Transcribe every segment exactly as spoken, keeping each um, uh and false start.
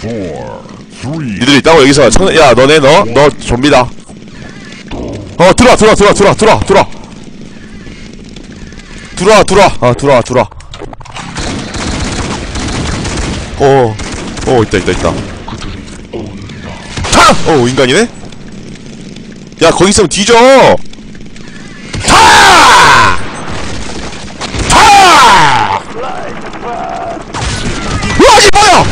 니들이 있다고 여기서 청... 야 너네 너? 너 좀비다. 어 들어와 들어와 들어와 들어와 들어와 들어와 들어와 들어와 아 들어와 들어와 어, 어 있다 있다 있다. 타! 어 인간이네? 야 거기 있으면 뒤져! 타! 타! 우와 이 뭐야!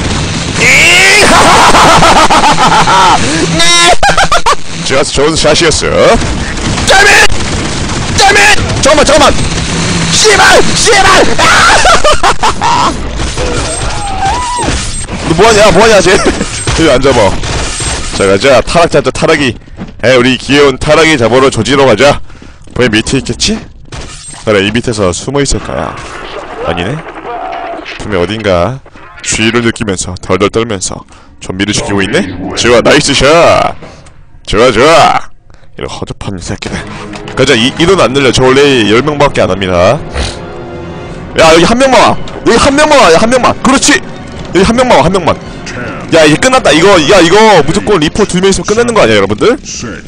제가 좋은 샷이었어. damn damn 잠깐만 잠깐만 씨발 씨발 너 뭐하냐 뭐하냐 쟤 여기 앉아봐. 자 가자 타락 잡자 타락이. 에 우리 귀여운 타락이 잡으러 조지러 가자. 왜 밑에 있겠지? 그래 이 밑에서 숨어있을 거야. 아니네? 분명 어딘가 주의를 느끼면서 덜덜 떨면서 좀비를 죽이고 있네? 좋아 나이스 샷! 좋아 좋아! 이런 허접한 새끼들. 가자 이, 이돈 안 늘려. 저 원래 열 명밖에 안 합니다. 야 여기 한 명만 와! 여기 한 명만 와! 야 한 명만! 그렇지! 여기 한 명만 와 한 명만! 야 이제 끝났다 이거. 야 이거 무조건 리포 두 명 있으면 끝나는 거 아니야 여러분들?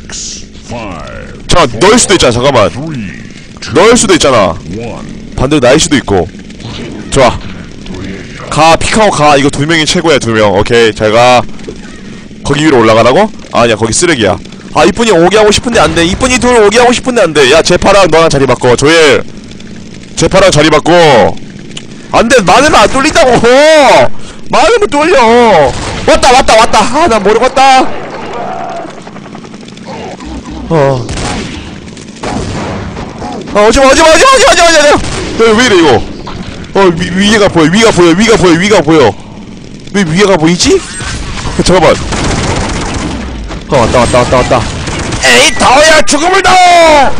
자 넣을 수도 있잖아. 잠깐만 넣을 수도 있잖아. 반대로 나일 수도 있고. 좋아 가 픽하고 가. 이거 두 명이 최고야 두 명. 오케이 잘가. 거기 위로 올라가라고? 아니야 거기 쓰레기야. 아 이쁜이 오게 하고 싶은데 안돼. 이쁜이 둘 오게 하고 싶은데 안돼. 야 제파랑 너랑 자리 바꿔. 조엘 제파랑 자리 바꿔. 안돼 마늘은 안 뚫린다고. 마늘은 뚫려. 왔다 왔다 왔다. 아 난 모르고 왔다. 어 아 오지마 오지마 오지마 오지마 오지마 오지마. 왜 이래 이거. 어 위, 위에가 보여 위가 보여 위가 보여 위가 보여. 왜 위에가 보이지? 잠깐만. 어 왔다 왔다 왔다 왔다. 에이 더야 죽음을 넣어.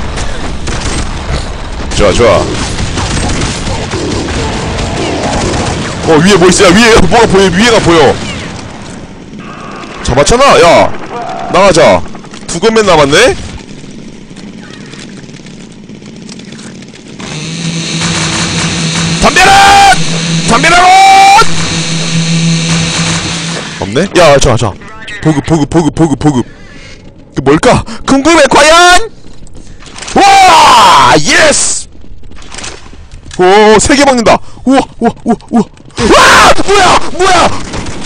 좋아 좋아. 어 위에 뭐 있어. 야 위에 뭐가 보여. 위에가 보여. 잡았잖아. 야 나가자. 두 건맨 남았네? 담벼라! 담벼라! 없네? 야, 자, 자. 보급, 보급, 보급, 보급, 보급. 그 뭘까? 궁금해, 과연? 와! 예스! 오, 세 개 먹는다. 우와, 우와, 우와, 우와. 와! 뭐야! 뭐야!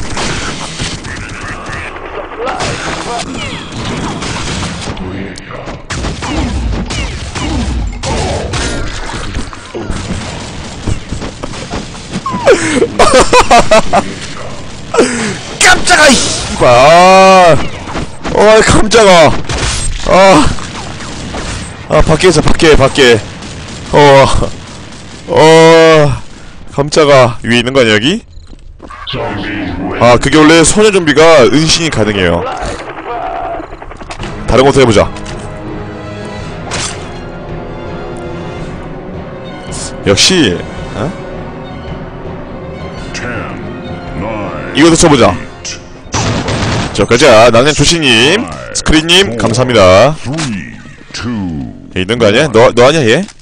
깜짝아 이씨발. 아, 어 깜짝아. 아, 아 밖에서 밖에 밖에. 어, 어 깜짝아. 위에 있는 거 아니야 여기? 아 그게 원래 소녀 좀비가 은신이 가능해요. 다른 것도 해보자. 역시 어? 이것도 쳐보자. 자 가자. 나는 조시님 스크린님 감사합니다. 얘 있는 거 아니야? 너, 너 아니야 얘?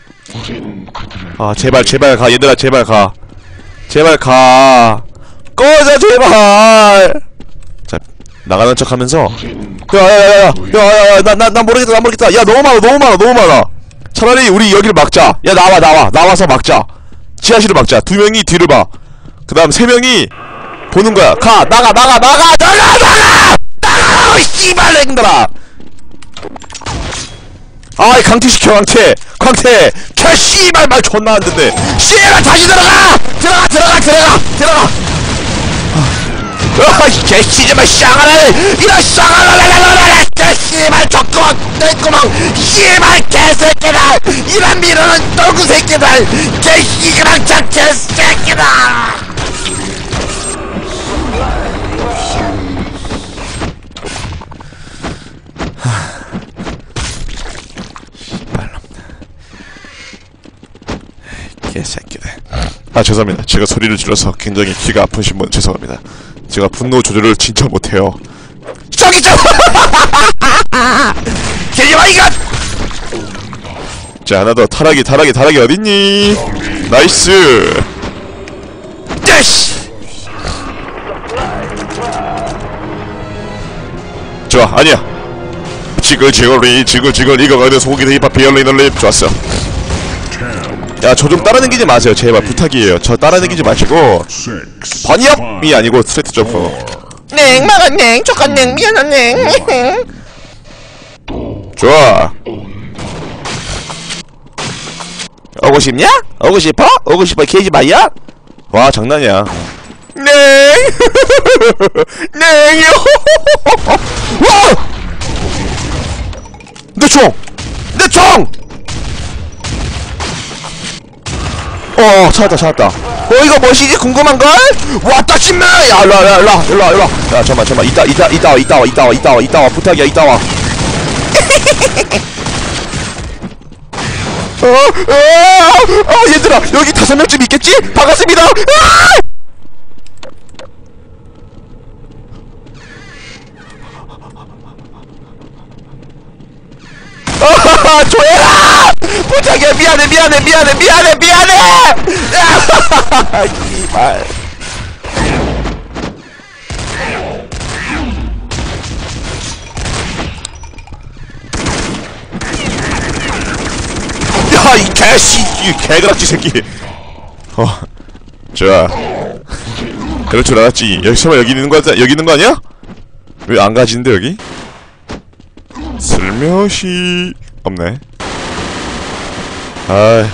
아 제발 제발 가 얘들아 제발 가. 제발 가. 꺼져 제발. 자 나가는 척 하면서 야야야야 야야야 나 나 나 모르겠다 나 모르겠다. 야 너무 많아 너무 많아 너무 많아. 차라리 우리 여기를 막자. 야 나와 나와 나와서 막자. 지하실을 막자. 두 명이 뒤를 봐. 그 다음 세 명이 보는 거야. 가 나가 나가 나가 나가 나가 나가 씨발 랭들아. 아이 강퇴시켜 강퇴 강퇴 개 씨발 말 존나 안 듣네. 씨발 다시 들어가 들어가 들어가 들어가 들어가. 아이 개 씨발 쌍하네 이런 쌍하라라라라라 개 씨발 젖구멍 떼구멍 씨발 개새끼들 이런 미로는 똘구 새끼들 개 씨발 저 개새끼들. 개새끼들. 아 죄송합니다. 제가 소리를 질러서 굉장히 귀가 아프신 분 죄송합니다. 제가 분노 조절을 진짜 못해요. 저기 저 개리마 이것. 자 하나 더. 타락이 타락이 타락이 어딨니? 나이스. 예시. 좋아. 아니야. 지글지글이 지글지글 익어가는 소고기 힙합 비얼린 올립. 좋았어. 야, 저 좀 따라다니지 마세요. 제발 부탁이에요. 저 따라다니지 마시고 번역이 아니고 스트레이트 점프. 냉 막아 냉 조건 냉 미안한 냉. 좋아. 오고 싶냐? 오고 싶어? 오고 싶어 케이지 마이야? 와, 장난이야. 냉! 냉이요! 와! 내 총! 내 총! 어, 찾았다, 찾았다. 어, 이거 뭐시지? 궁금한걸? 왔다, 신나! 야, 일로와, 일로와, 일로와, 일로와, 일로와. 야, 잠깐만, 잠깐만. 이따, 이따, 이따 와, 이따 와, 이따 와, 이따 와, 이따 와. 부탁이야, 이따 와. 어, 어, 어, 얘들아, 여기 다섯 명쯤 있겠지? 반갑습니다! 아! 아하하, 조해라! 부탁이야, 미안해, 미안해, 미안해, 미안해, 미안해! 아하하하, 이발. 야, 이 개씨, 이 개그락지 새끼. 어, 좋아. 그럴 줄 알았지. 여기 설마 여기 있는 거 여기 있는 거 아니야? 왜 안 가지는데 여기? 슬며시 없네. 아,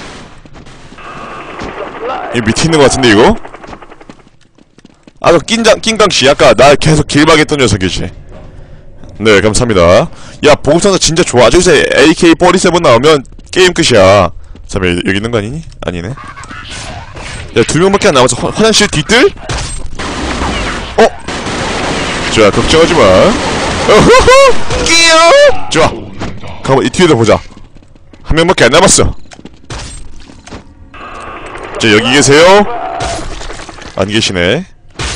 이 밑에 있는 거 같은데 이거? 아, 저 낀장 낀강씨 아까 나 계속 길막했던 녀석이지. 네, 감사합니다. 야, 보급상자 진짜 좋아. 저기서 에이케이 사십칠 나오면 게임 끝이야. 잠깐만, 여기 있는 거 아니니? 아니네. 야, 두 명밖에 안 남아서 화, 화장실 뒤뜰? 어? 좋아, 걱정하지 마. 어허허! 끼요! 좋아. 가만, 이 뒤에도 보자. 한 명밖에 안 남았어. 자, 여기 계세요? 안 계시네.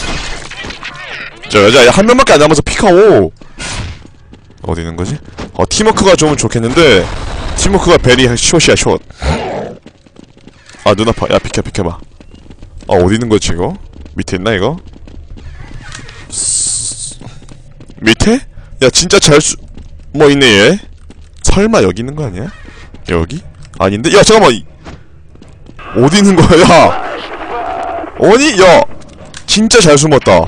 자, 여자, 한 명밖에 안 남아서 피카오. 어디 있는 거지? 어, 팀워크가 좀 좋겠는데, 팀워크가 베리 숏이야, 숏. 아, 눈 아파. 야, 비켜, 비켜봐. 아, 어디 있는 거지, 이거? 밑에 있나, 이거? 밑에? 야, 진짜 잘 수, 뭐 있네, 얘? 설마 여기 있는 거 아니야? 여기? 아닌데? 야, 잠깐만! 어디 있는 거야, 야! 아니? 야! 진짜 잘 숨었다.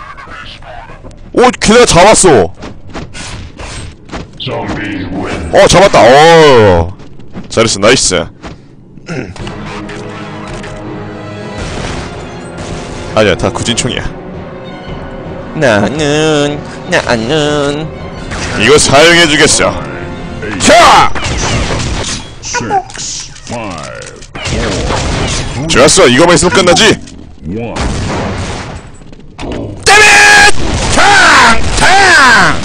오, 걔네가 잡았어! 어, 잡았다. 어, 잘했어. 나이스. 아니야, 다 구진총이야. 나는 나는 이거 사용해주겠어. 자! 좋았어. 이거만 있으면 끝나지. 데밋! 탕! 탕!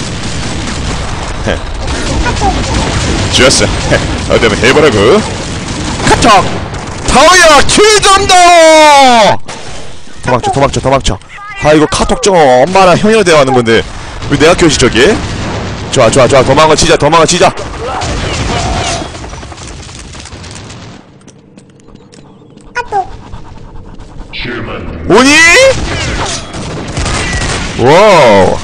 좋았어. 어디 한번 해보라고. 카톡! 타워야! 킬 좀 더! 도망쳐, 도망쳐, 도망쳐. 아, 이거 카톡 저거 엄마랑 형이랑 대화하는 건데 왜 내 학교지 저기? 좋아, 좋아, 좋아. 도망을 치자, 도망을 치자. 오니? 와우.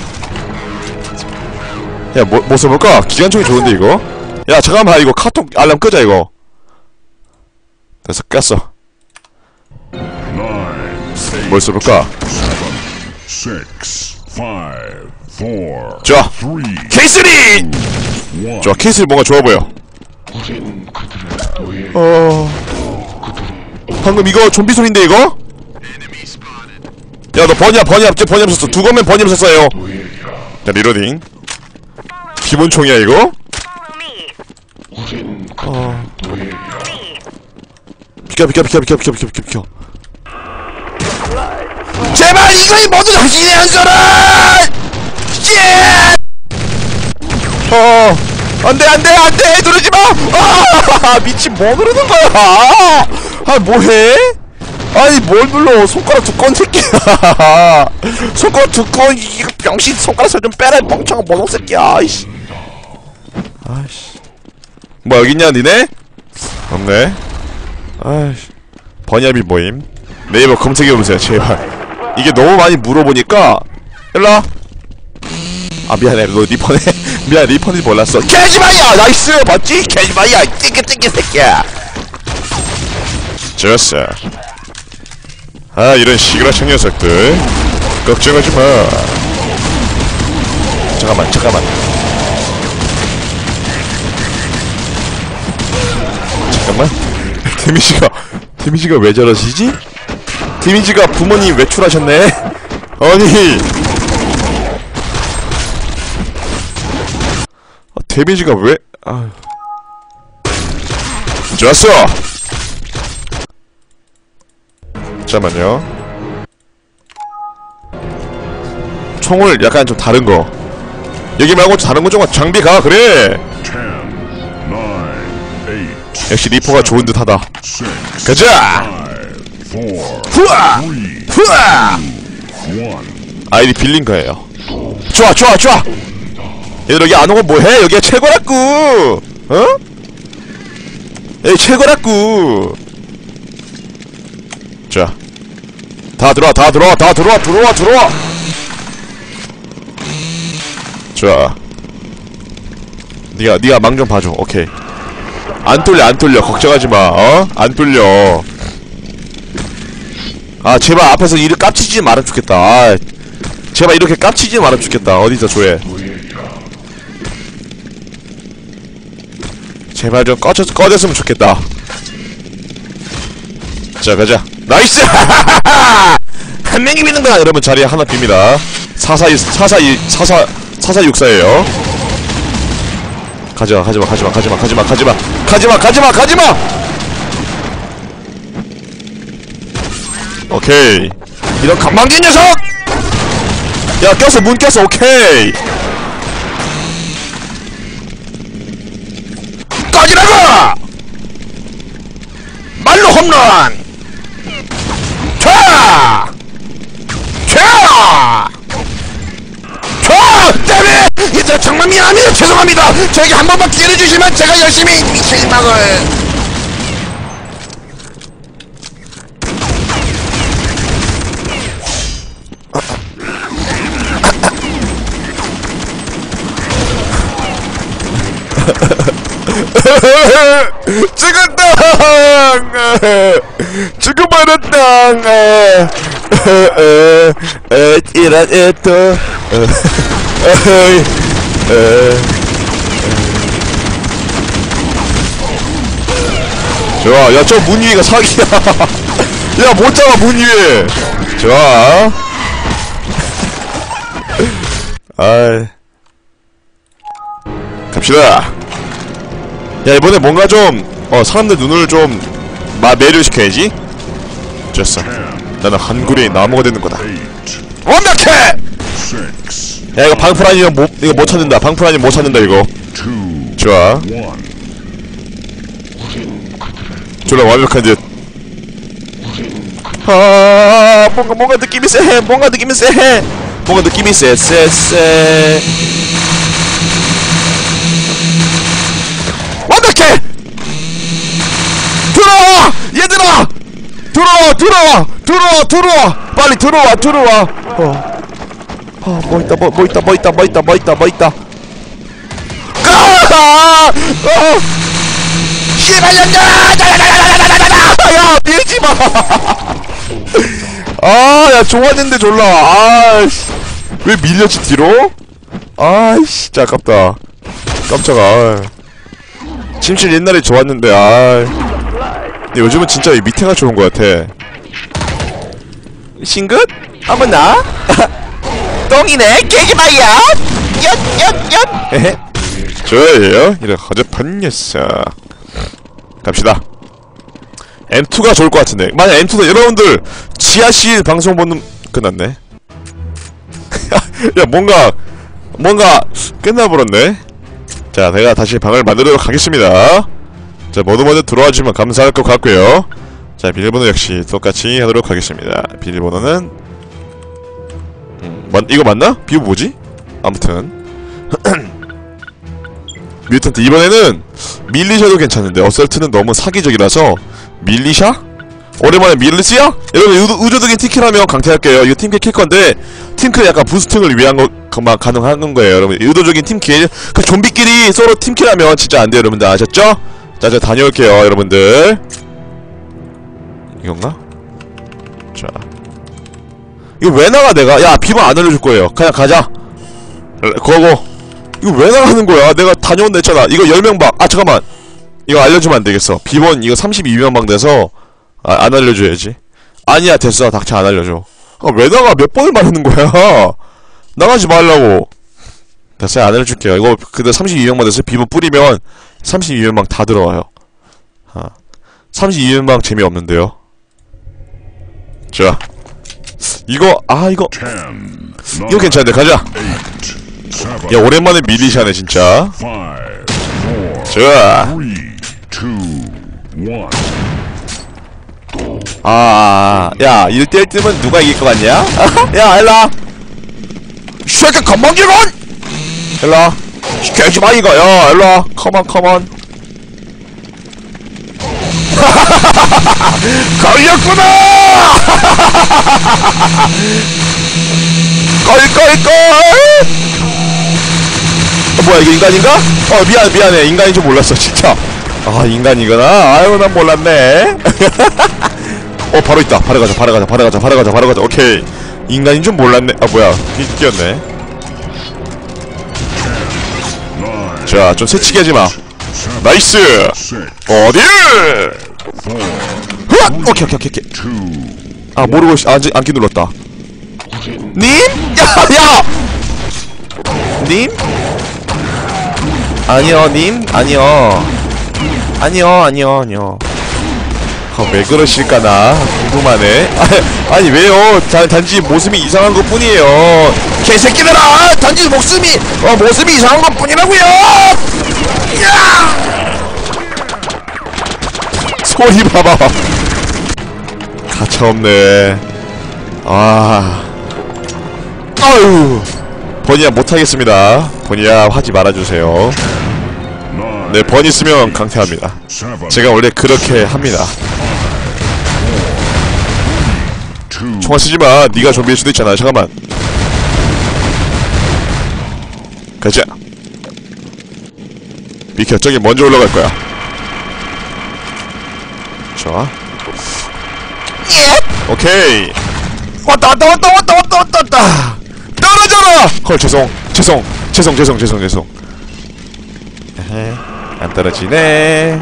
야, 뭐, 뭐 써볼까? 기관총이 좋은데, 이거? 야, 잠깐만, 이거 카톡 알람 끄자, 이거. 됐어, 꼈어. 뭘 써볼까? 좋아! 케이쓰리! 좋아, 케이쓰리 뭔가 좋아 보여. 어... 방금 이거 좀비 소리인데, 이거? 야, 너 버니야, 버니야, 버니야 썼어. 두 거면 버니야 썼어요. 자, 리로딩. 기본 총이야, 이거? 어... 비켜, 비켜, 비켜, 비켜, 비켜, 비켜, 비켜, 비켜. 제발, 이거 모두 당신이 한 거라! 쉣! 어... 안 돼, 안 돼, 안 돼! 누르지 마! 아! 미친, 뭐 누르는 거야! 아, 뭐 해? 아니, 뭘 눌러? 손가락 두꺼운 새끼야! 손가락 두꺼운, 이거 병신 손가락을 좀 빼라, 멍청한 모노 새끼야! 아이씨. 아이씨. 뭐, 여기 있냐, 니네? 없네. 아이씨. 번야비 모임. 네이버 검색해보세요, 제발. 이게 너무 많이 물어보니까, 일로와. 아 미안해 너 리퍼네. 미안 리퍼인지 몰랐어. 개지마야 나이스 봤지? 개지마야 띠끼띠끼 새끼야. 좋았어. 아 이런 시그라창 녀석들 걱정하지마. 잠깐만 잠깐만 잠깐만. 데미지가 데미지가 왜 저러시지? 데미지가 부모님 외출하셨네. 아니 아, 데미지가 왜 아 좋았어. 잠깐만요. 총을 약간 좀 다른거 여기 말고 다른거 좀 장비가 그래. 역시 리퍼가 좋은 듯하다. 가자. 후아 후아 아이디 빌린 거예요. 좋아 좋아 좋아. 얘들 여기 안 오고 뭐해? 여기가 최고라꾸. 어? 여기 최고라꾸. 자, 다 들어와 다 들어와 다 들어와 들어와 들어와. 좋아. 니가 니가 망 좀 봐줘. 오케이. 안 뚫려 안 뚫려 걱정하지마. 어? 안 뚫려. 아 제발 앞에서 이를 깝치지 말아 죽겠다. 아, 제발 이렇게 깝치지 말아 죽겠다. 어디서 조회. 제발 좀 꺼져, 꺼졌으면 좋겠다. 자 가자. 나이스. 한 명이 믿는구나. 여러분 자리에 하나 빕니다. 사사이 사사이 사사 사사육사예요. 가지마 가지마 가지마 가지마 가지마 가지마 가지마 가지마 가지마. 오케이. 이런 간망진 녀석! 야 꼈어 문 꼈어. 오케이. 꺼지라고! 말로 홈런! 차! 차! 차! 때문에! 얘들아 정말 미안합니다. 죄송합니다. 저에게 한 번만 기회를 주시면 제가 열심히 실망을. 죽었다! 죽어버렸다! 이런 애도 좋아. 야 저 문 위가 사기야. 야 못 잡아 문 위에. 좋아. 아이 갑시다. 야 이번에 뭔가 좀 어 사람들 눈을 좀 마 매료시켜야지. 됐어. 나는 한굴의 나무가 되는 거다. 완벽해. 야 이거 방풀 아니면 못 이거 못 찾는다. 방풀 아니면 못 찾는다 이거. 좋아. 졸라 완벽한 듯. 아 뭔가 뭔가 느낌이 쎄해. 뭔가 느낌이 쎄해. 뭔가 느낌이 쎄쎄쎄. 완벽해! 들어와! 얘들아! 들어와! 들어와! 들어와! 들어와! 빨리 들어와! 들어와! 어. 어, 뭐 있다, 뭐, 뭐 있다, 뭐 있다, 뭐 있다, 뭐 있다, 뭐 있다. 아! 어! 씨발년들아! 야, 밀지 마! 아, 야, 좋았는데 졸라. 아이씨. 왜 밀렸지, 뒤로? 아이씨, 진짜 아깝다. 깜짝아. 침실 옛날에 좋았는데, 아. 근데 요즘은 진짜 이 밑에가 좋은 것 같아. 싱긋? 한번 나? 똥이네? 깨지마야! 엿! 엿! 엿! 에헤. 좋아요. 이래 허접한 녀석. 갑시다. 엠투가 좋을 것 같은데. 만약 엠투가 여러분들 지하실 방송 보는 끝났네. 야 뭔가 뭔가 끝나버렸네. 자 내가 다시 방을 만들도록 하겠습니다. 자 모두 먼저 들어와주면 감사할 것 같고요. 자 비밀번호 역시 똑같이 하도록 하겠습니다. 비밀번호는 음, 맞, 이거 맞나? 비밀 뭐지? 아무튼 뮤턴트 이번에는 밀리샤도 괜찮은데 어설트는 너무 사기적이라서 밀리샤? 오랜만에 밀리스야? 여러분 의도, 의도적인 팀킬하면 강퇴할게요. 이거 팀킬 킬 건데 팀킬 약간 부스팅을 위한 것만 가능한 거예요. 여러분 의도적인 팀킬 그 좀비끼리 서로 팀킬하면 진짜 안 돼요. 여러분들 아셨죠? 자, 저 다녀올게요. 여러분들 이건가? 자 이거 왜 나가 내가? 야 비번 안 알려줄 거예요. 그냥 가자. 거고 이거 왜 나가는 거야? 내가 다녀온다 했잖아. 이거 열 명 방. 아 잠깐만 이거 알려주면 안 되겠어. 비번 이거 삼십이 명 방 돼서 아, 안 알려줘야지. 아니야 됐어 닥쳐 안 알려줘. 아, 왜 나가? 몇 번을 말하는 거야? 나가지 말라고. 됐어요 안 알려줄게요. 이거 근데 삼십이 명만 돼서 비번 뿌리면 삼십이 명 방 다 들어와요. 아, 삼십이 명 방 재미없는데요. 자 이거 아 이거 이거 괜찮은데 가자. 야 오랜만에 밀리샤네 진짜. 자 아, 야, 일 대 일 뜨면 누가 이길 것 같냐? 야, 일로와! 쉐이크 건방지군! 일로와! 시켜야지 마, 이거! 야, 일로와! 컴온, 컴온! 걸렸구나! 껄껄껄! 어, 뭐야, 이게 인간인가? 어, 미안, 미안해. 인간인 줄 몰랐어, 진짜. 아, 인간이구나? 아유, 난 몰랐네. 어 바로 있다. 바로 가자 바로 가자 바로 가자 바로 가자 바로 가자. 오케이 인간인 줄 몰랐네. 아 뭐야 뛰었네. 자 좀 새치기 하지마. 나이스. 어딜 흐악! 오케이 오케이 오케이 아 모르고 안기 안기 눌렀다. 님? 야야 님? 아니요 님? 아니요 아니요 아니요 아니요. 어, 왜 그러실까나 궁금하네. 아, 아니 왜요? 단, 단지 모습이 이상한 것 뿐이에요. 개새끼들아! 단지 목숨이 어 모습이 이상한 것 뿐이라고요. 야! 소리 봐봐. 가차없네. 아, 아유, 버니야 못하겠습니다. 버니야 하지 말아주세요. 네, 번 있으면 강퇴합니다. 제가 원래 그렇게 합니다. 총알 쓰지마. 니가 좀비일 수도 있잖아. 잠깐만. 가자. 비켜. 저기 먼저 올라갈 거야. 좋아. 오케이. 왔다 왔다 왔다 왔다 왔다 왔다 왔다. 떨어져라. 헐 죄송 죄송 죄송 죄송 죄송 죄송. 에헤. 안 떨어지네.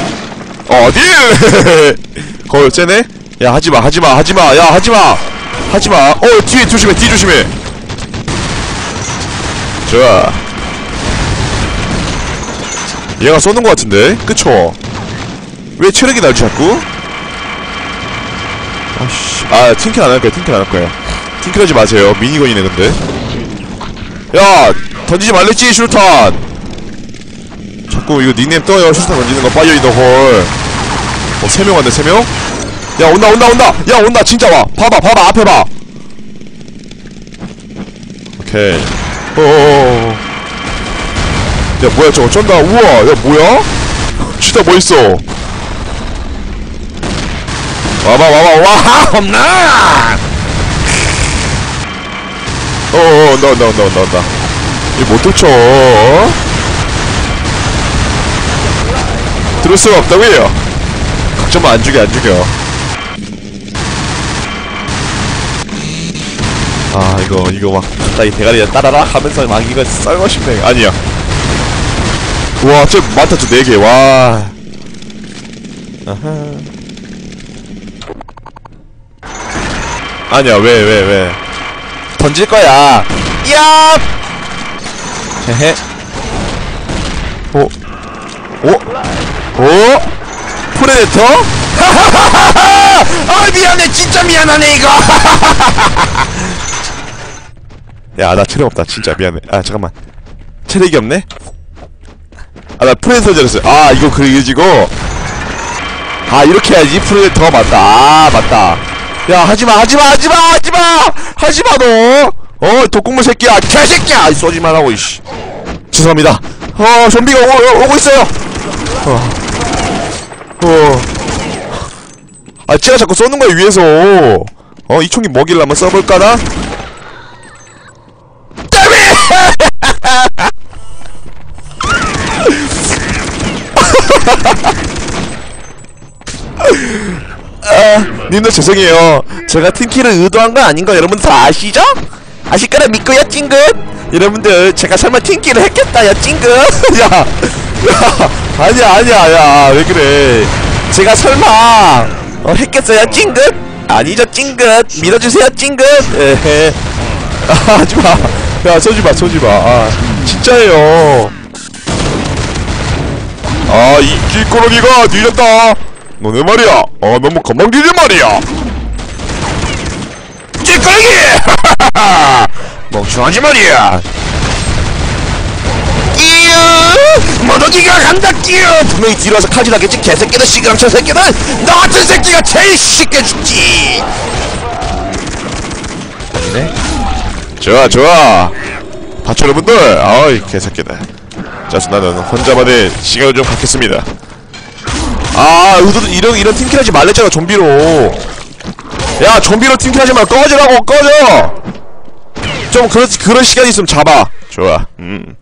어딜? 헐 쟤네? 야 하지마 하지마 하지마 야 하지마 하지마. 어 뒤에 조심해 뒤 조심해. 좋아. 얘가 쏘는 것 같은데? 그쵸? 왜 체력이 날지 자꾸? 아씨 아 팅킬 안 할 거야 팅킬 안 할 거야. 팅킬 하지 마세요. 미니건이네 근데. 야 던지지 말랬지 슈탄. 자꾸 이거 닉네임 떠요. 슈탄 던지는 거 빠져 있는 홀. 어 세 명 왔네 세 명? 야 온다 온다 온다. 야 온다 진짜 와. 봐봐 봐봐 앞에 봐. 오케이. 어어어. 야 뭐야 저거 쩐다. 우와 야 뭐야? 진짜 멋있어. 와봐 와봐 와 홈런. 어어 온다 온다 온다 온다 온다. 이거 못 뚫쳐. 들을 수가 없다고요. 걱정만 안 죽여 안 죽여. 아 이거 이거 막 갑자기 대가리에 따라라 하면서 막 이거 썰고 싶네. 아니야. 와 저 많다 저 네 개. 와. 아하. 아니야 왜 왜 왜 던질 거야. 야. 헤헤. 오. 오. 오. 프레데터? 하하하하하! 아 미안해 진짜 미안하네 이거. 야 나 체력 없다 진짜 미안해. 아 잠깐만 체력이 없네? 아 나 프레데터 잘했어. 아 이거 그려지고 아 이렇게 해야지. 프레데터 맞다. 아 맞다. 야 하지마 하지마 하지마 하지마 하지마 너. 어 독국물 새끼야 개새끼야. 쏘지만 하고 이씨. 죄송합니다. 어 좀비가 오, 오, 오고 있어요. 어. 어. 아 쟤가 자꾸 쏘는 거야 위에서. 어 이 총기 뭐길래 한번 써볼까나? 아, 님들 죄송해요. 제가 팀킬을 의도한 건 아닌 거 여러분 다 아시죠? 아실 거라 믿고요 찡긋. 여러분들 제가 설마 팀킬을 했겠다요 찡긋. 야, 야 아니야 아니야 야 왜 그래. 제가 설마 어, 했겠어요 찡긋? 아니죠 찡긋. 믿어주세요 찡긋. 에헤. 아 하지마. 야 쏘지마 쏘지마. 아 진짜예요. 아 이 길꼬르기가 뒤졌다. 너네 말이야. 어 너무 건방지지 말이야. 길꼬르기. 멍청하지 말이야. 끼우 모더기가 간다 끼우. 분명히 뒤로 와서 칼질 하겠지 개새끼들 시그랑쳐 새끼들. 너 같은 새끼가 제일 쉽게 죽지. 네? 좋아 좋아 파초 여러분들. 아이 개새끼들. 자 나는 혼자만의 시간을 좀 갖겠습니다. 아 의도도 이런 이런 팀킬하지 말랬잖아 좀비로. 야 좀비로 팀킬하지 말 꺼지라고 꺼져. 좀 그런 그런 시간 있으면 잡아. 좋아. 음.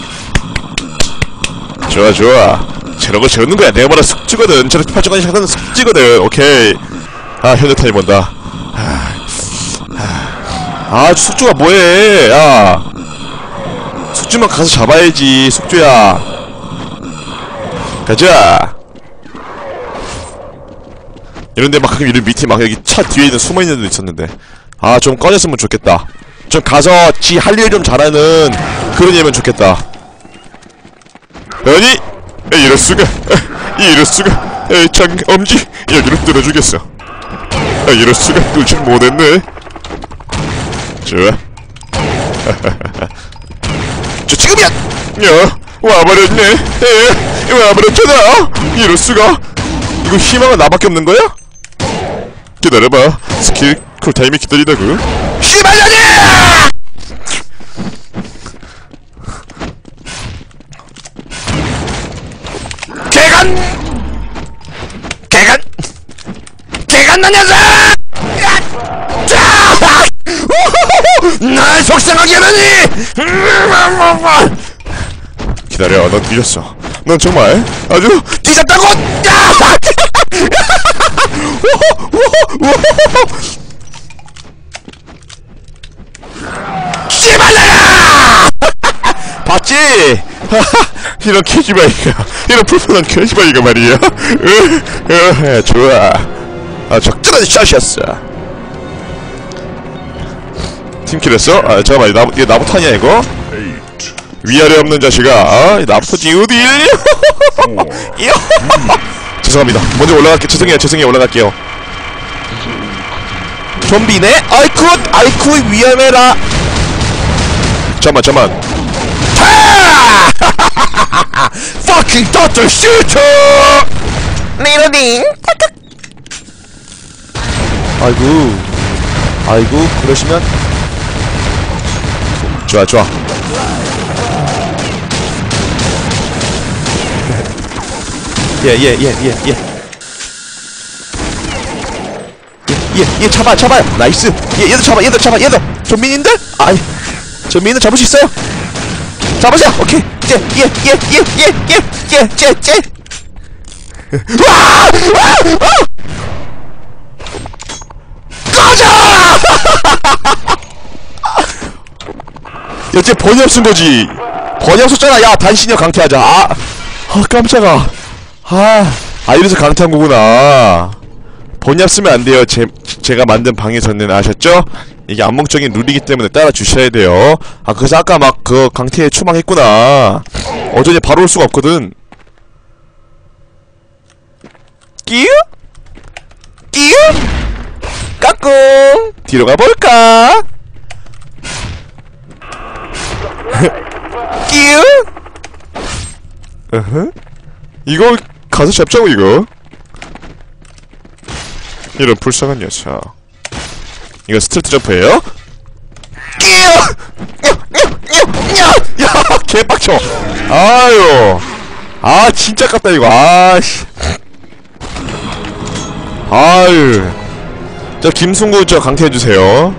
좋아 좋아. 저런 거 저러는 거야. 내가 말한 숙주거든. 저렇게 팔쪽까지 하는 숙주거든. 오케이. 아 현대탄이 뭔다. 아, 아 숙주가 뭐해? 야 숙주만 가서 잡아야지 숙주야. 가자. 이런데 막 가끔 이런 밑에 막 여기 차 뒤에 있는 숨어있는 애도 있었는데 아 좀 꺼냈으면 좋겠다. 좀 가서 지 할 일 좀 잘하는 그런 애면 좋겠다. 아니 에이, 이럴수가 이럴수가 에이 장 엄지 여기로 뚫어주겠어. 아 이럴수가 뚫질 못했네. 좋아. 저 지금이야. 야 와버렸네. 에 와버렸잖아. 이럴수가. 이거 희망은 나밖에 없는 거야? 기다려봐. 스킬 쿨타임이 기다리다구. 씨발년이! 개간! 개간! 개간 나 녀석! 날 속상하게 하다니! 기다려, 넌 뒤졌어. 넌 정말 아주 뒤졌다고! 씨발라라! 봤지? 이런 캐시바이가, 이런 불편한 캐시바이가 말이야. 으, 좋아. 아, 적절한 샷이었어. 팀킬했어? 아, 잠깐만, 나, 이게 나부터 아니야, 이거? 위아래 없는 자식아. 아, 나쁘지, 어디? 죄송합니다. 먼저 올라갈게. 죄송해요. 죄송해요. 올라갈게요. 좀비네? 아이쿠! 아이쿠! 위험해라! 잠만, 잠만. Fucking Doctor Shooter! 리로딩. 아이고. 아이고, 그러시면. 좋아, 좋아. 예, 예, 예, 예, 예. 얘, 얘 잡아, 잡아요. 나이스. 얘, 얘도 잡아, 얘도 잡아, 얘도. 전민인들? 아이, 전민은 잡을 수 있어요. 잡으세요. 오케이. 쟤, 얘, 얘, 얘, 얘, 얘, 얘, 쟤, 쟤. 와! 와! 와! 꺼져! 야, 쟤 번역 쓴 거지. 번역 썼잖아. 야, 단신형 강퇴하자. 아, 아, 깜짝아. 아, 아, 이래서 강퇴한 거구나. 번역 쓰면 안 돼요. 제, 제가 만든 방에서는. 아셨죠? 이게 암묵적인 룰이기 때문에 따라 주셔야 돼요. 아, 그래서 아까 막 그 강퇴에 추방했구나. 어전히 바로 올 수가 없거든. 끼우? 끼우? 까꿍! 뒤로 가볼까? 끼우? 어허? 이거 가서 잡자고 이거. 이런 불쌍한 녀석. 이거 스트레이트 점프예요? 끼우! 야! 개빡쳐! 아유! 아 진짜 깝다 이거. 아씨. 아유. 저 김승구 저 강퇴해주세요.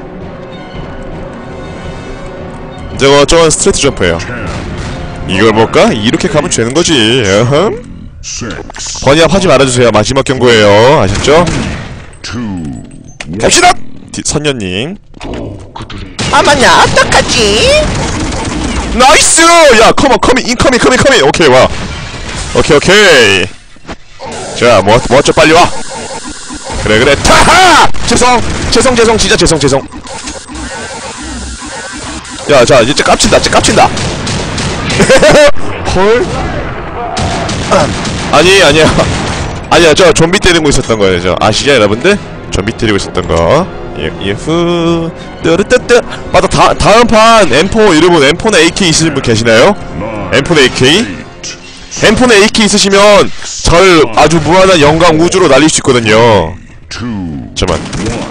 저거 저건 스트레이트 점프예요. 이걸 볼까? 이렇게 가면 되는거지. 어흠. 번이압 하지 말아주세요. 마지막 경고예요. 아셨죠? 갑시다! 디, 선녀님. 아 맞냐 어떡하지? 나이스! 야 컴온 커밍 인커밍 커밍 커밍. 오케이 와. 오케이 오케이. 자 뭐, 뭐죠 빨리 와. 그래 그래 타하! 죄송 죄송 죄송 진짜 죄송 죄송. 야 자 이제 깝친다 이제 깝친다. 헐? 아니 아니야 아니야 저 좀비 때리고 있었던 거예요. 저 아시죠 여러분들? 좀비 때리고 있었던 거. 예, 예후 뜨르뜨뜨. 맞다. 다, 다음 판 엠포 여러분 엠포나 에이케이 있으신 분 계시나요? 엠포나 에이케이? 엠포나 에이케이 있으시면 절 아주 무한한 영광 우주로 날릴 수 있거든요. 잠깐만.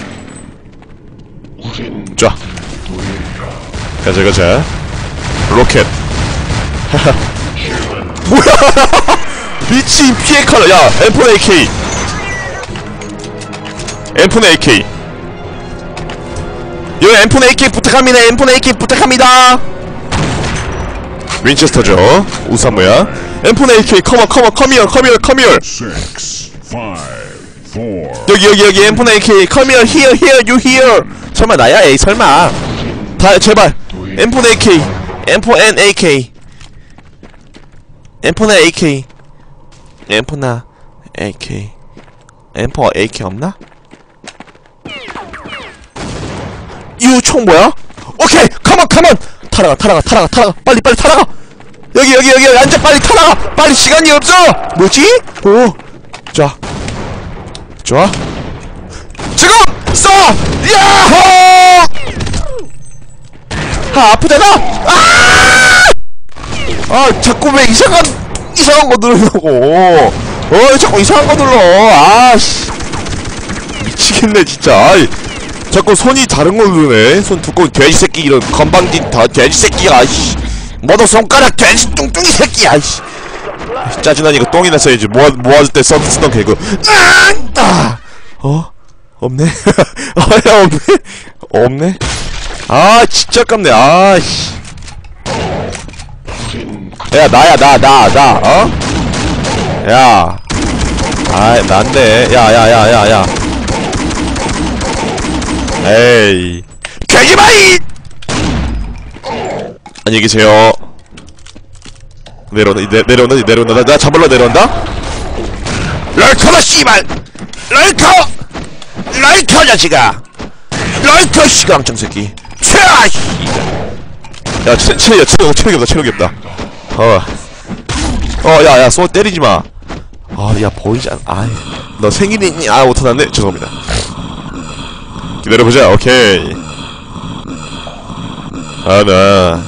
자 가자 가자. 로켓. 뭐야 미친 피해 칼라. 야 엠포나 에이케이 엠포나 에이케이 여기 엠포나 에이케이 부탁합니다. 엠포나 에이케이 부탁합니다. 윈체스터죠. 우사모야. 엠포나 에이케이 컴온 컴온 컴히어 컴히어 컴히어. 여기 여기 여기 엠포나 에이케이 컴히어 히어 히어 유 히어. 설마 나야? 에이 설마. 다 제발 엠포나 에이케이 엠포나 에이케이 엠포나 에이케이 엠포나 에이케이 엠포 에이케이 없나? 이 총 뭐야? 오케이 컴온 컴온. 타라가 타라가 타라가 타라가 빨리 빨리 타라가. 여기 여기 여기 앉아 빨리 타라가. 빨리 시간이 없어. 뭐지? 오 자 좋아 지금 쏴. 야호. 아 아프대나. 아! 아 자꾸 왜 이상한 이상한 거 누르려고. 어 자꾸 이상한 거 눌러. 아씨 미치겠네 진짜. 아이 자꾸 손이 다른 걸 누르네. 손 두꺼운 돼지 새끼 이런 건방진 다 돼지 새끼야. 아이씨 뭐너 손가락 돼지 뚱뚱이 새끼야. 아이씨 짜증나니까 똥이나 써야지. 모아 모아줄 때 써 쓰던 개그. 아! 어 없네. 아야 없네 없네. 아 진짜 깝네. 아씨 야 나야 나 나 나 어? 야 아이 난데 야야야야야 에이 개기마이. 안녕히 계세요. 내려온다 내, 내려온다 내려온다 나, 나 잡으러 내려온다. 럴커다 씨발 럴커 럴커 자식아 럴커 시강점 새끼. 차 씨발. 야 체, 체, 체력 체력이 없다 체력이 없다. 어 어 야야 쏘 때리지마. 아 야 보이지 않.. 아이 너 생일이니? 아 못하났네. 죄송합니다. 기다려보자. 오케이 하나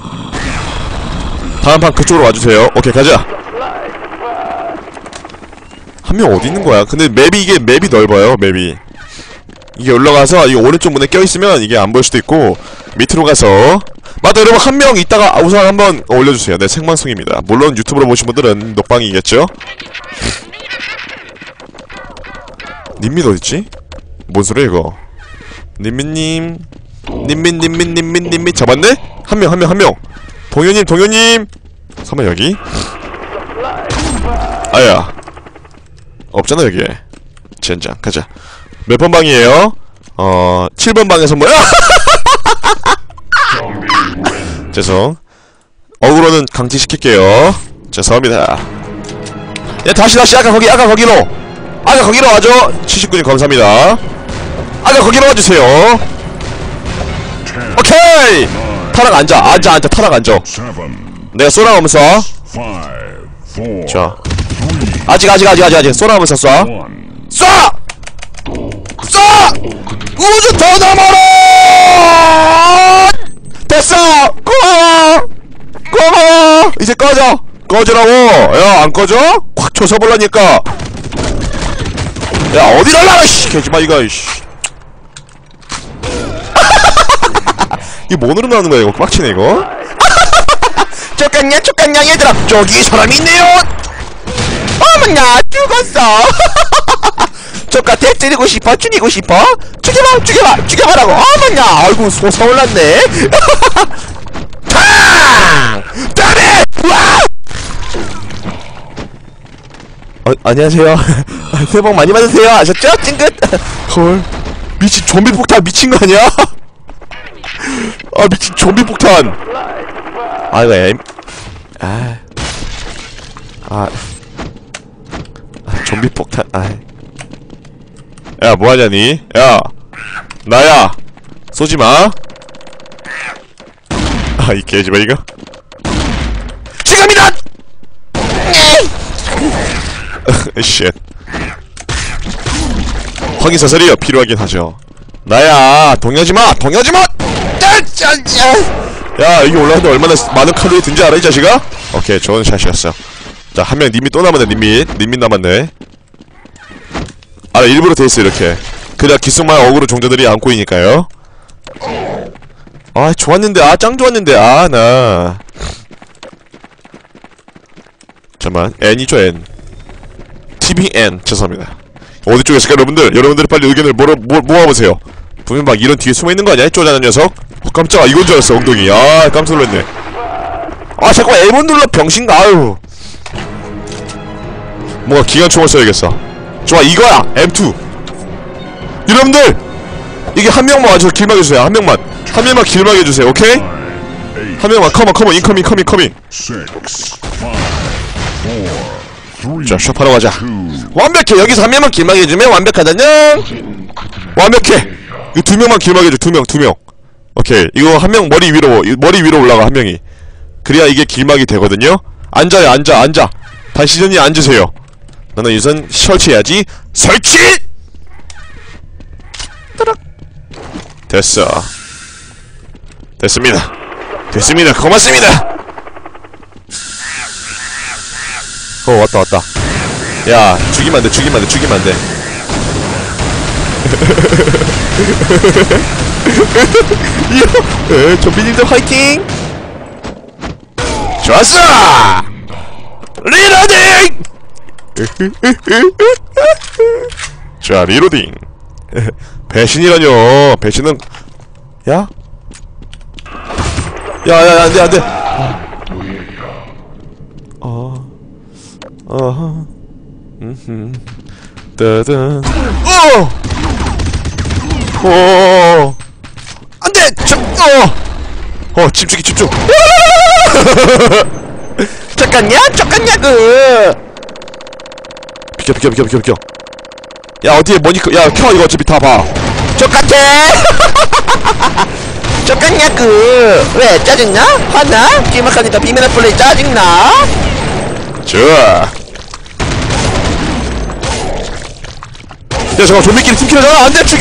다음 판 그쪽으로 와주세요. 오케이 가자. 한 명 어디 있는 거야? 근데 맵이 이게 맵이 넓어요. 맵이 이게 올라가서 이 오른쪽 문에 껴있으면 이게 안 보일 수도 있고 밑으로 가서 맞다 여러분 한 명 이따가 우선 한번 올려주세요. 네 생방송입니다. 물론 유튜브로 보신 분들은 녹방이겠죠? 님민 어딨지? 뭔 소리야 이거. 님민님 님민 님민 님민 님민 잡았네? 한 명 한 명 한 명 동현님 동현님 설마 여기? 아야 없잖아 여기에. 젠장 가자. 몇 번 방이에요? 어.. 칠 번 방에서 뭐야? 죄송 어그로는 강제시킬게요. 죄송합니다. 야 다시 다시 아까 거기 아까 거기로 아까 거기로 와줘. 칠십구 님 감사합니다. 아까 거기로 와주세요. 오케이 타락 앉아 앉아 앉아 타락 앉아. 내가 쏘라오면서 자 아직 아직 아직 아직 아직 쏘라오면서 쏴 쏴! 쏴! 우주 더 남아라! 됐어! 고마워! 고마워! 이제 꺼져! 꺼지라고! 야 안 꺼져? 확 쳐서볼라니까. 야 어디 날라가 씨 개지마 이거 씨. 이게 뭐으로 나오는 거야 이거. 빡치네 이거. 쫓겼냐 쫓겼냐 얘들아 저기 사람이 있네요. 어머나 죽었어. 똑같아? 때리고 싶어? 죽이고 싶어? 죽여봐 죽여봐 죽여봐라고. 어머냐 아이고 솟아올랐네. 탕! 다음에! 와! 어, 안녕하세요. 새해 복 많이 받으세요. 아셨죠? 찡긋. 헐 미친 좀비 폭탄 미친 거 아니야? 아 미친 좀비 폭탄. 아 이거 엠... 아... 아... 아 좀비 폭탄... 아... 야 뭐하냐니? 야 나야 쏘지마. 아 이 개지마 이거. 지금이다! 쉣. 확인 사살이요 필요하긴 하죠. 나야 동요하지마 동요하지마. 야 여기 올라가는데 얼마나 많은 칼로리 든지 알아 이 자식아? 오케이 좋은 샷이었어. 자 한 명 님이 또 남았네. 님이 님이 남았네. 아 일부러 돼있어 이렇게. 그래야 기승만 어그로 종자들이 안 꼬이니까요. 아 좋았는데 아 짱 좋았는데 아 나 잠깐만 N이죠 N 티비엔 죄송합니다. 어디 쪽에 있을까 여러분들? 여러분들이 빨리 의견을 모아, 모, 모아보세요. 분명 막 이런 뒤에 숨어있는 거 아니야? 쪼잔한 녀석? 어 깜짝아 이건 줄 알았어 엉덩이. 아 깜짝 놀랐네. 아 자꾸 L번 눌러 병신가. 아유 뭔가 기관총을 써야겠어. 좋아 이거야 엠 투. 여러분들 이게 한 명만 와서 길막해 주세요. 한 명만 한 명만 길막해 주세요. 오케이? 한 명만 컴온 컴온 인커밍 커밍 커밍. 자 숍하러 가자. 완벽해. 여기서 한 명만 길막해 주면 완벽하다냥. 완벽해. 이거 두 명만 길막해 줘. 두 명 두 명. 오케이 이거 한 명 머리 위로 머리 위로 올라가 한 명이. 그래야 이게 길막이 되거든요. 앉아요 앉아 앉아. 단시전이 앉으세요. 나는 우선 설치해야지. 설치! 따락. 됐어. 됐습니다. 됐습니다. 고맙습니다. 어 왔다 왔다. 야 죽이면 안돼 죽이면 안돼 죽이면 안돼. 에 좀비님들 화이팅! 좋았어! 리로딩! 자 리로딩. 배신이라뇨. 배신은 야? 야야야 안돼 안돼. 어 어허 음흠 따단 어! 어 안돼! 저 어! 어 집중이 집중. 잠깐냐? 잠깐냐그 비켜 비켜 비켜 비켜 비켜. 야 어디에 뭐니까 야 켜 이거 어차피 다 봐. 똑같아. 잠깐냐그 왜 짜증나? 화나? 기막하니까 비밀의 플레이 짜증나? 좋아. 야 잠깐 좀비끼리 팀킬하잖아. 안돼 죽여.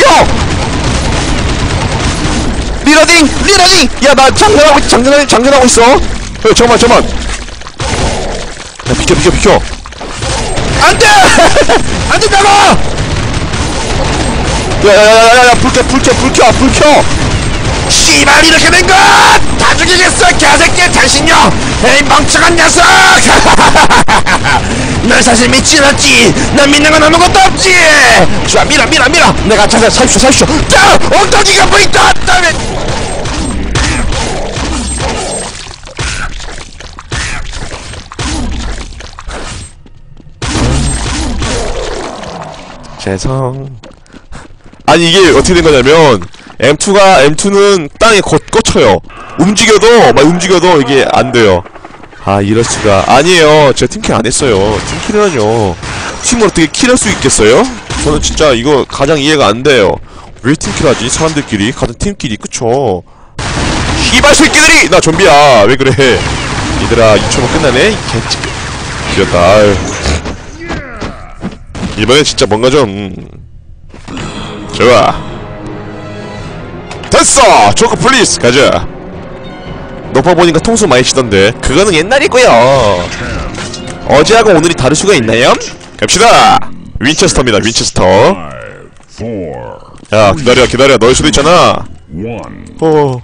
리로딩! 리로딩! 야 나 장전하고 있 장전하고 장전하고 있어. 야 잠깐만 잠깐만. 야 비켜 비켜 비켜. 안돼. 안된다고. 야야야야야 불켜 불켜 불켜 불켜. 씨발 이렇게 된 것! 다 죽이겠어 개새끼 당신요! 에이 멍청한 녀석! 널 사실 믿진 않지! 난 믿는 건 아무것도 없지! 좋아 밀어 밀어 밀어! 내가 자세 살쇼 살쇼! 자! 엉덩이가 보인다! 다음에 죄송. 아니 이게 어떻게 된 거냐면 엠 투가 엠 투는 땅에 거, 꽂혀요. 움직여도 막 움직여도 이게 안 돼요. 아 이럴 수가. 아니에요. 제가 팀킬 안 했어요. 팀킬이라뇨. 팀을 어떻게 킬할 수 있겠어요? 저는 진짜 이거 가장 이해가 안 돼요. 왜 팀킬하지? 사람들끼리 같은 팀끼리 그쵸? 씨발 새끼들이! 나 좀비야. 왜 그래? 얘들아 이 초만 끝나네. 개찌. 귀엽다. 아유. 이번엔 진짜 뭔가 좀 음. 좋아. 됐어! 초코 플리스! 가자. 높아 보니까 통수 많이 치던데 그거는 옛날이고요. 어제하고 오늘이 다를 수가 있나요? 갑시다! 윈체스터입니다. 윈체스터. 야 기다려 기다려. 넣을 수도 있잖아. 어.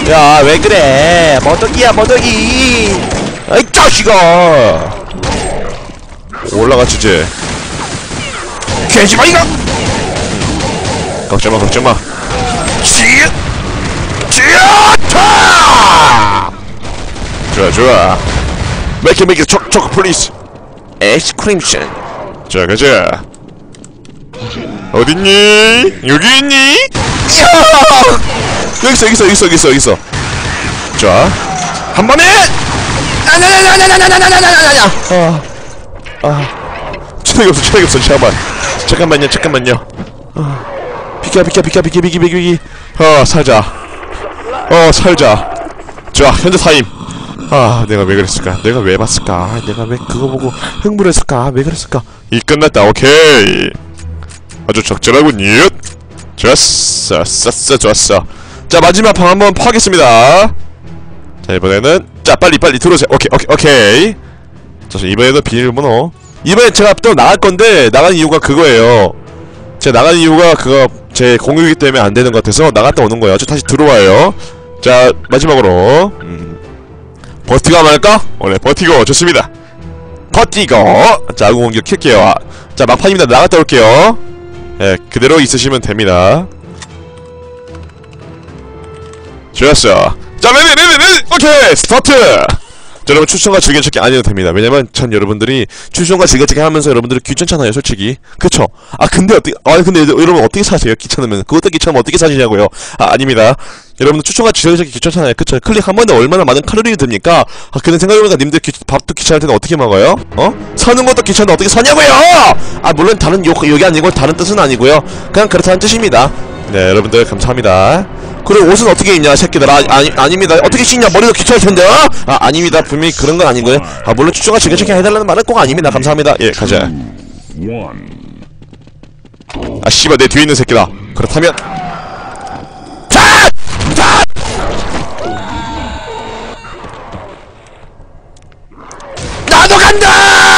야, 왜 그래? 머더기야, 머더기. 아이, 자식아. 올라가주지. 개지마이가. 걱정마 걱정마. 지, 지어타. 좋아 좋아. make it make it choc choc please. 에스크림션. 자 가자. 어딨니? 여기 있니? 여기 있어 여기 있어 여기 있어 여기 있어 여기 있어. 자 한 번에. 나나나나나나나나나나나나나. 아, 아, 체력이 없어, 체력이 없어, 잠깐만. 잠깐만요, 잠깐만요. 아, 비켜, 비켜, 비켜, 비켜, 비켜, 비켜, 비켜. 어, 살자. 어, 살자. 자, 현재 타임. 아, 내가 왜 그랬을까? 내가 왜 봤을까? 아, 내가 왜 그거 보고 흥분했을까? 왜 그랬을까? 이 끝났다, 오케이. 아주 적절하군요. 좋았어, 좋았어, 좋았어. 자, 마지막 방 한번 파겠습니다. 자, 이번에는, 자, 빨리, 빨리 들어오세요. 오케이, 오케이, 오케이. 자, 이번에도 비밀번호. 이번에 제가 또 나갈 건데, 나간 이유가 그거예요. 제가 나간 이유가 그거, 제 공유이기 때문에 안 되는 것 같아서 나갔다 오는 거예요. 저 다시 들어와요. 자, 마지막으로, 음, 버티고 말까? 오늘 버티고, 좋습니다. 버티고! 자, 아군 공격 킬게요. 자, 막판입니다. 나갔다 올게요. 예, 그대로 있으시면 됩니다. 좋았어. 자, 레디, 레디, 레디! 오케이! 스타트! 자, 여러분, 추천과 즐겨찾기 안 해도 됩니다. 왜냐면, 전 여러분들이 추천과 즐겨찾기 하면서 여러분들이 귀찮잖아요, 솔직히. 그쵸? 아, 근데 어떻게, 아, 근데 여러분 어떻게 사세요? 귀찮으면. 그것도 귀찮으면 어떻게 사시냐고요? 아, 아닙니다. 여러분들 추천과 즐겨찾기 귀찮잖아요. 그쵸? 클릭 한 번에 얼마나 많은 칼로리를 듭니까? 아, 근데 생각해보니까 님들 귀, 밥도 귀찮을 텐데 어떻게 먹어요? 어? 사는 것도 귀찮은데 어떻게 사냐고요! 아, 물론 다른 욕, 욕이 아니고 다른 뜻은 아니고요. 그냥 그렇다는 뜻입니다. 네, 여러분들 감사합니다. 그리고 옷은 어떻게 입냐, 새끼들. 아, 아니, 아닙니다. 어떻게 씻냐, 머리도 귀찮을 텐데, 어? 아, 아닙니다. 분명히 그런 건 아니고요. 아, 물론 추천과 즐겨찾기 해달라는 말은 꼭 아닙니다. 감사합니다. 예, 가자. 아, 씨발, 내 뒤에 있는 새끼다. 그렇다면. 자! 자! 나도 간다!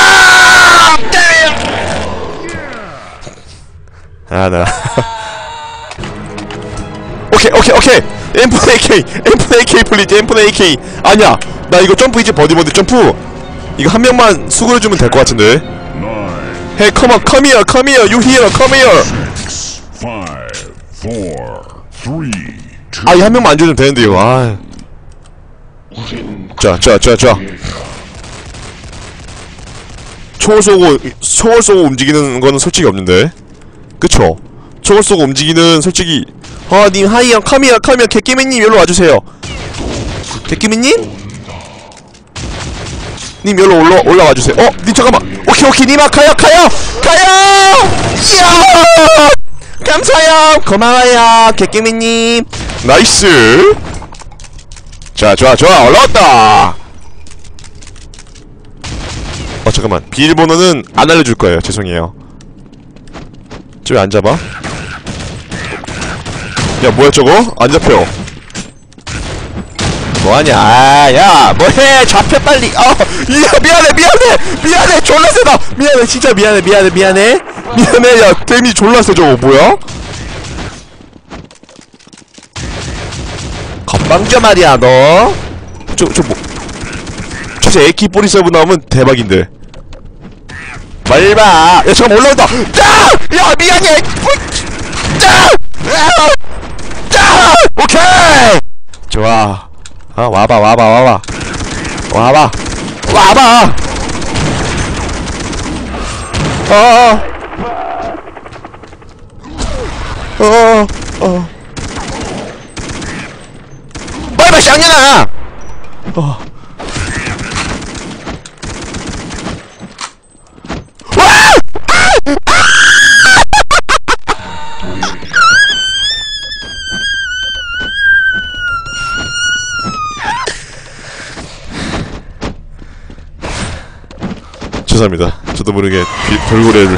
아, 나. 오케이 오케이 오케이 엠폰 에이케이 엠폰 에이케이 플리즈 엠폰 에이케이 아니야 나 이거 점프 이제 버디 버디 점프 이거 한 명만 수고해주면 될 것 같은데 Hey come on come here come here you here come here 아 이 한 명만 안 줘주면 되는데 이거 아 자 자 자 자 총을 쏘고 총을 쏘고 움직이는 거는 솔직히 없는데 그쵸 총을 쏘고 움직이는 솔직히 아, 님, 하이, 형, 카미야, 카미야, 개끼미님, 여기로 와주세요. 개끼미님? 님, 여기로 올라, 올라와주세요. 어, 님, 잠깐만. 오케이, 오케이, 님아, 가요, 가요! 가요! 이야! 감사해요! 고마워요, 개끼미님. 나이스! 자, 좋아, 좋아, 올라왔다! 어, 잠깐만. 비밀번호는 안 알려줄 거예요. 죄송해요. 저 왜 안 잡아? 야 뭐야 저거? 안 잡혀 뭐하냐 아 야 뭐해 잡혀 빨리 어 야 미안해 미안해 미안해 졸라 세다 미안해 진짜 미안해 미안해 미안해 미안해 야 데미 졸라 세 저거 뭐야? 건방져 말이야 너 저 저 뭐 저 에이케이 사십칠 나오면 대박인데 말봐 야 잠깐만 올라온다 짜! 야 미안해 짜! 짜! 오케이! 좋아. 아, 와봐, 와봐, 와봐. 와봐. 와봐! 어, 어, 어. 빨리 봐, 쌍년아! 어. 와! 죄송합니다. 저도 모르게 비, 돌고래를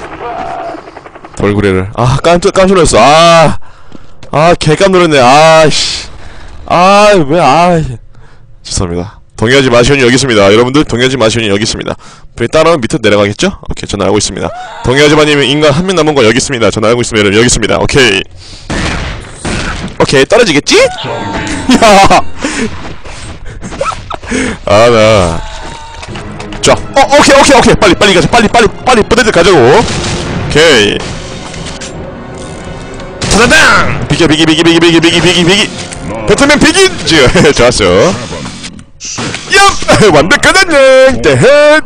돌고래를 아 깜짝 깜짝 놀랐어. 아, 아 개깜 놀랐네. 아씨, 아 왜 아 죄송합니다. 동의하지 마시오니 여기 있습니다. 여러분들 동의하지 마시오니 여기 있습니다. 따라오면 밑으로 내려가겠죠? 오케이 저는 알고 있습니다. 동의하지 마님은 인간 한 명 남은 거 여기 있습니다. 저는 알고 있습니다. 여러분 여기 있습니다. 오케이 오케이 떨어지겠지? 야! 아, 나. 자, 어, 오케이, 오케이, 오케이. 빨리, 빨리 가자. 빨리, 빨리, 빨리, 뿌대들 가자고. 오케이. 타다당! 비기, 비기, 비기, 비기, 비기, 비기, 비기, 비기. 배트맨 비기! 지금, 좋았어. 얍! 완벽하다냥! 대헷!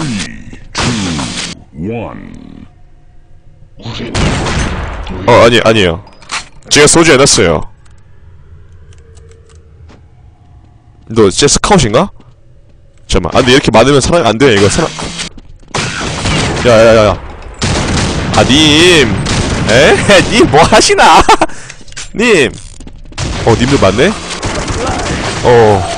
어, 아니, 아니에요. 제가 소주 해놨어요. 너 진짜 스카웃인가? 잠깐만. 아, 근데 이렇게 많으면 사람 안 돼. 이거 사람. 야야야야. 아, 님. 에? 님 뭐 하시나? 님. 어, 님들 많네? 어.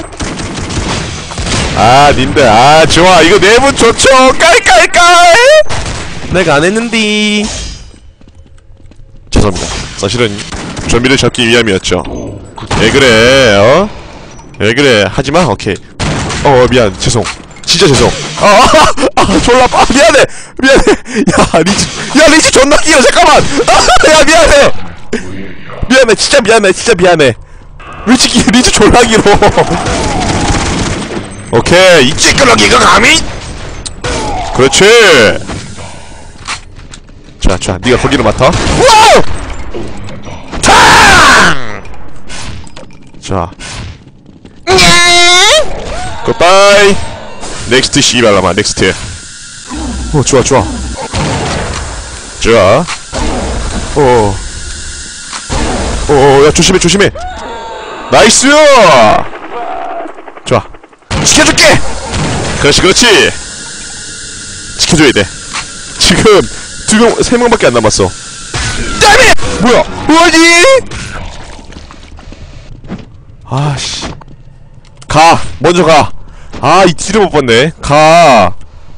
아, 님들. 아, 좋아. 이거 내분 좋죠. 깔깔깔. 내가 안 했는데. 죄송합니다. 사실은 좀비를 잡기 위함이었죠. 왜 그래? 어? 왜 그래? 하지마? 오케이. 어, 미안. 죄송. 진짜 죄송. 아, 아, 아, 졸라, 아, 미안해. 미안해. 야, 리치. 야, 리치 존나 길어. 잠깐만. 아, 야, 미안해. 미안해. 진짜 미안해. 진짜 미안해. 리치, 기, 리치 졸라 길어. 오케이. 이 찌끄러기가 감히? 그렇지. 자, 자, 네가 거기를 맡아. 와우! 탕! 자. 굿바이. 넥스트 씨발라마. 넥스트. 오, 좋아, 좋아. 좋아. 오. 오, 야, 조심해, 조심해. 나이스! 좋아. 지켜줄게! 그렇지, 그렇지! 지켜줘야 돼. 지금, 두 명, 세 명밖에 안 남았어. 땀이! 뭐야? 뭐지? 아씨. 가! 먼저 가! 아, 이 뒤를 못 봤네. 가!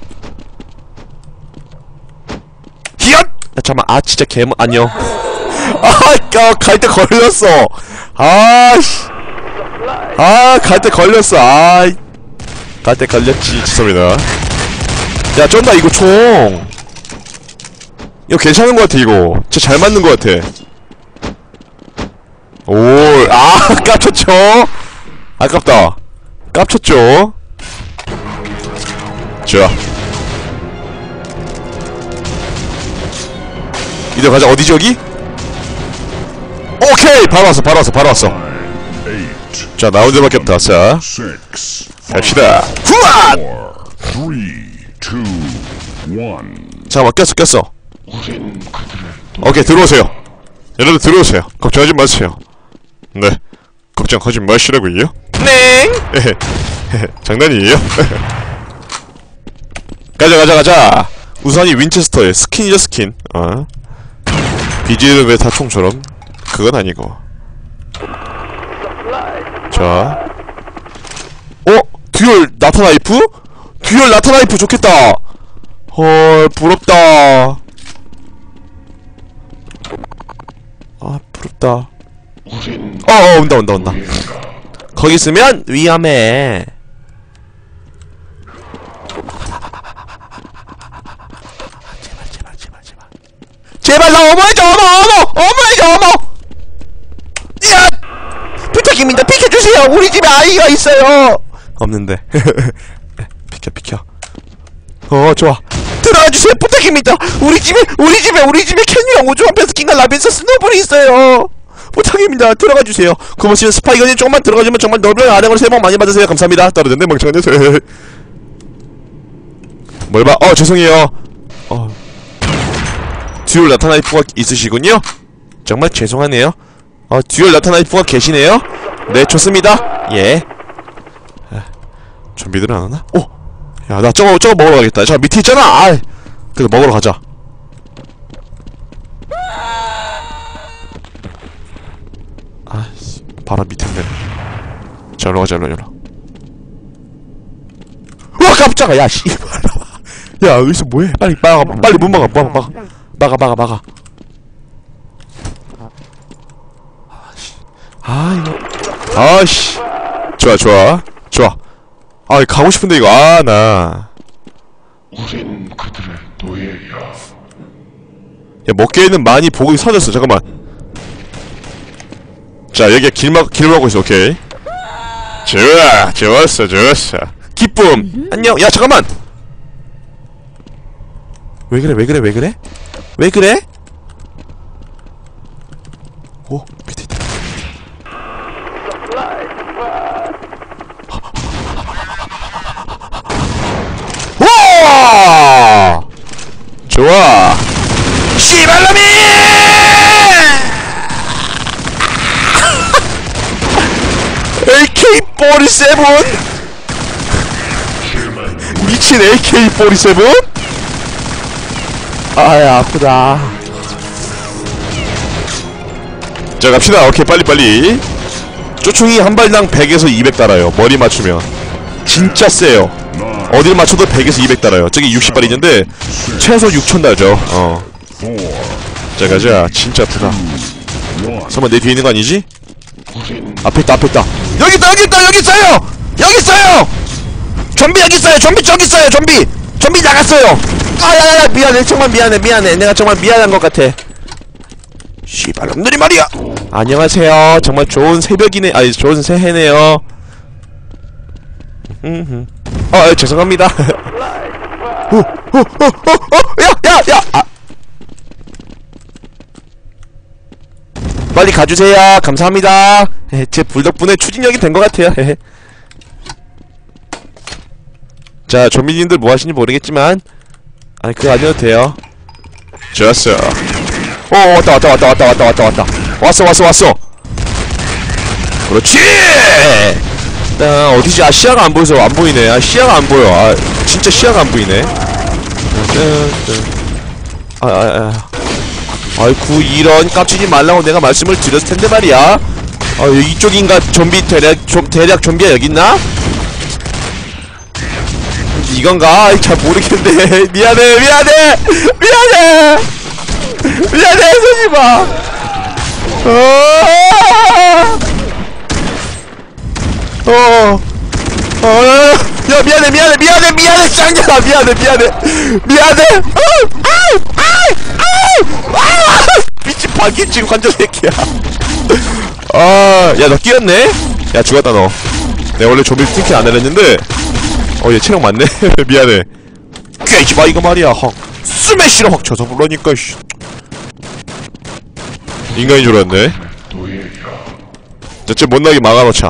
히엇! 야, 잠깐만. 아, 진짜 개무, 안녕. 아, 갈 때 걸렸어. 아씨. 아, 갈 때 걸렸어. 아, 갈 때 걸렸지. 죄송합니다. 야, 쩐다, 이거 총. 이거 괜찮은 것 같아, 이거. 진짜 잘 맞는 것 같아. 오, 아, 깝쳤죠? 아깝다. 깝쳤죠? 좋아. 이제 가자. 어디지, 여기? 오케이! 바로 왔어, 바로 왔어, 바로 왔어. 자, 나 혼자밖에 없다. 자, 갑시다. 후앗! 잠깐만, 꼈어, 꼈어. 오케이, 들어오세요. 여러분, 들어오세요. 걱정하지 마세요. 네, 걱정하지 마시라고요. 네. 장난이에요? 가자, 가자, 가자. 우선이 윈체스터의 스킨이죠, 스킨. 어. 비지르 메타총처럼. 그건 아니고. 자. 어? 듀얼 나타나이프? 듀얼 나타나이프 좋겠다. 헐, 부럽다. 아, 부럽다. 어, 어, 온다, 온다, 온다. 거기 있으면 위험해. 제발, 제발, 제발, 제발. 제발, 나 어머니죠, 어머, 어머! 어머니죠, 어머! 야! 부탁입니다. 비켜주세요. 우리 집에 아이가 있어요. 없는데. 비켜, 비켜. 어, 좋아. 들어와주세요. 부탁입니다. 우리 집에, 우리 집에, 우리 집에 캔유랑 우주왕 베스킨과 라벤서 스노블이 있어요. 부탁입니다. 들어가주세요. 고맙습니다. 스파이거님 조금만 들어가주면 정말 넓은 아령을 새해 복 많이 받으세요. 감사합니다. 떨어졌네, 멍청한 녀석. 뭘 봐? 어, 죄송해요. 어. 듀얼 나타나이프가 있으시군요? 정말 죄송하네요. 어, 듀얼 나타나이프가 계시네요? 네, 좋습니다. 예. 좀비들은 안 오나? 오! 야, 나 저거, 저거 먹으러 가겠다. 저 밑에 있잖아! 아이! 그래서 먹으러 가자. 아이씨, 바로 밑에 있네. 자, 일로 가자, 일로, 일로. 우와, 깜짝아! 야, 씨. 야, 여기서 뭐해? 빨리, 막아, 빨리 문 막아, 막아, 막아. 막아, 막아, 막아. 아, 이거. 아씨. 좋아, 좋아. 좋아. 아, 가고 싶은데, 이거. 아, 나. 우린 그들의 노예야. 야, 먹기에는 많이 복이 사졌어. 잠깐만. 자 여기에 길막 길 막고 있어. 오케이. 좋아 좋았어 좋았어. 기쁨. 안녕. 야 잠깐만. 왜 그래 왜 그래 왜 그래 왜 그래? 오 밑에 있다. 와 좋아. 씨발놈이 에이케이 사십칠 미친 에이케이 사십칠. 아야 아프다. 자 갑시다. 오케이 빨리빨리. 쪼충이 한 발당 백에서 이백 달아요. 머리 맞추면 진짜 세요. 어딜 맞춰도 백에서 이백 달아요. 저기 육십 발 있는데 최소 육천 달죠. 어. 자 가자. 진짜 아프다. 설마 내 뒤에 있는 거 아니지? 앞에 있다 앞에 있다. 여기 있다 여기 있다 여기 있어요. 여기 있어요. 좀비 여기 있어요. 좀비 저기 있어요. 좀비 좀비 나갔어요. 아야야야 미안해. 정말 미안해 미안해. 내가 정말 미안한 것 같아. 씨발놈들이 말이야. 안녕하세요. 정말 좋은 새벽이네. 아니 좋은 새해네요. 어, 어 죄송합니다. 어, 어, 어, 어, 어, 야, 야, 야. 아. 빨리 가주세요. 감사합니다. 에, 제 불 덕분에 추진력이 된 것 같아요. 헤헤. 자, 조미님들 뭐 하시는지 모르겠지만, 아니 그거 아니어도 돼요. 좋았어. 어, 왔다, 왔다, 왔다, 왔다, 왔다, 왔다, 왔다. 왔어, 왔어, 왔어. 그렇지. 아, 어디지? 아, 시야가 안 보여서 안 보이네. 아, 시야가 안 보여. 아, 진짜 시야가 안 보이네. 아, 아, 아. 아이쿠, 이런 깝치지 말라고 내가 말씀을 드렸을 텐데 말이야. 아, 이쪽인가? 좀비 대략, 좀, 대략 좀비가 여기 있나? 이건가? 아이, 잘 모르겠네. 미안해, 미안해! 미안해! 미안해, 소지마! 어, 어, 어, 야, 미안해, 미안해, 미안해, 미안해, 짱녀아, 미안해, 미안해, 미안해! 아! 아! 아! 아! 미친 방귀 관절 새끼야. 아, 야, 너 끼었네? 야, 죽었다, 너. 내가 원래 좀비 팅키 안 하랬는데, 어, 얘 체력 많네? 미안해. 깨지마, 이거 말이야, 헉. 스매시로 확 쳐서 불러니까, 씨. 인간인 줄 알았네. 자, 쟤 못나게 막아놓자.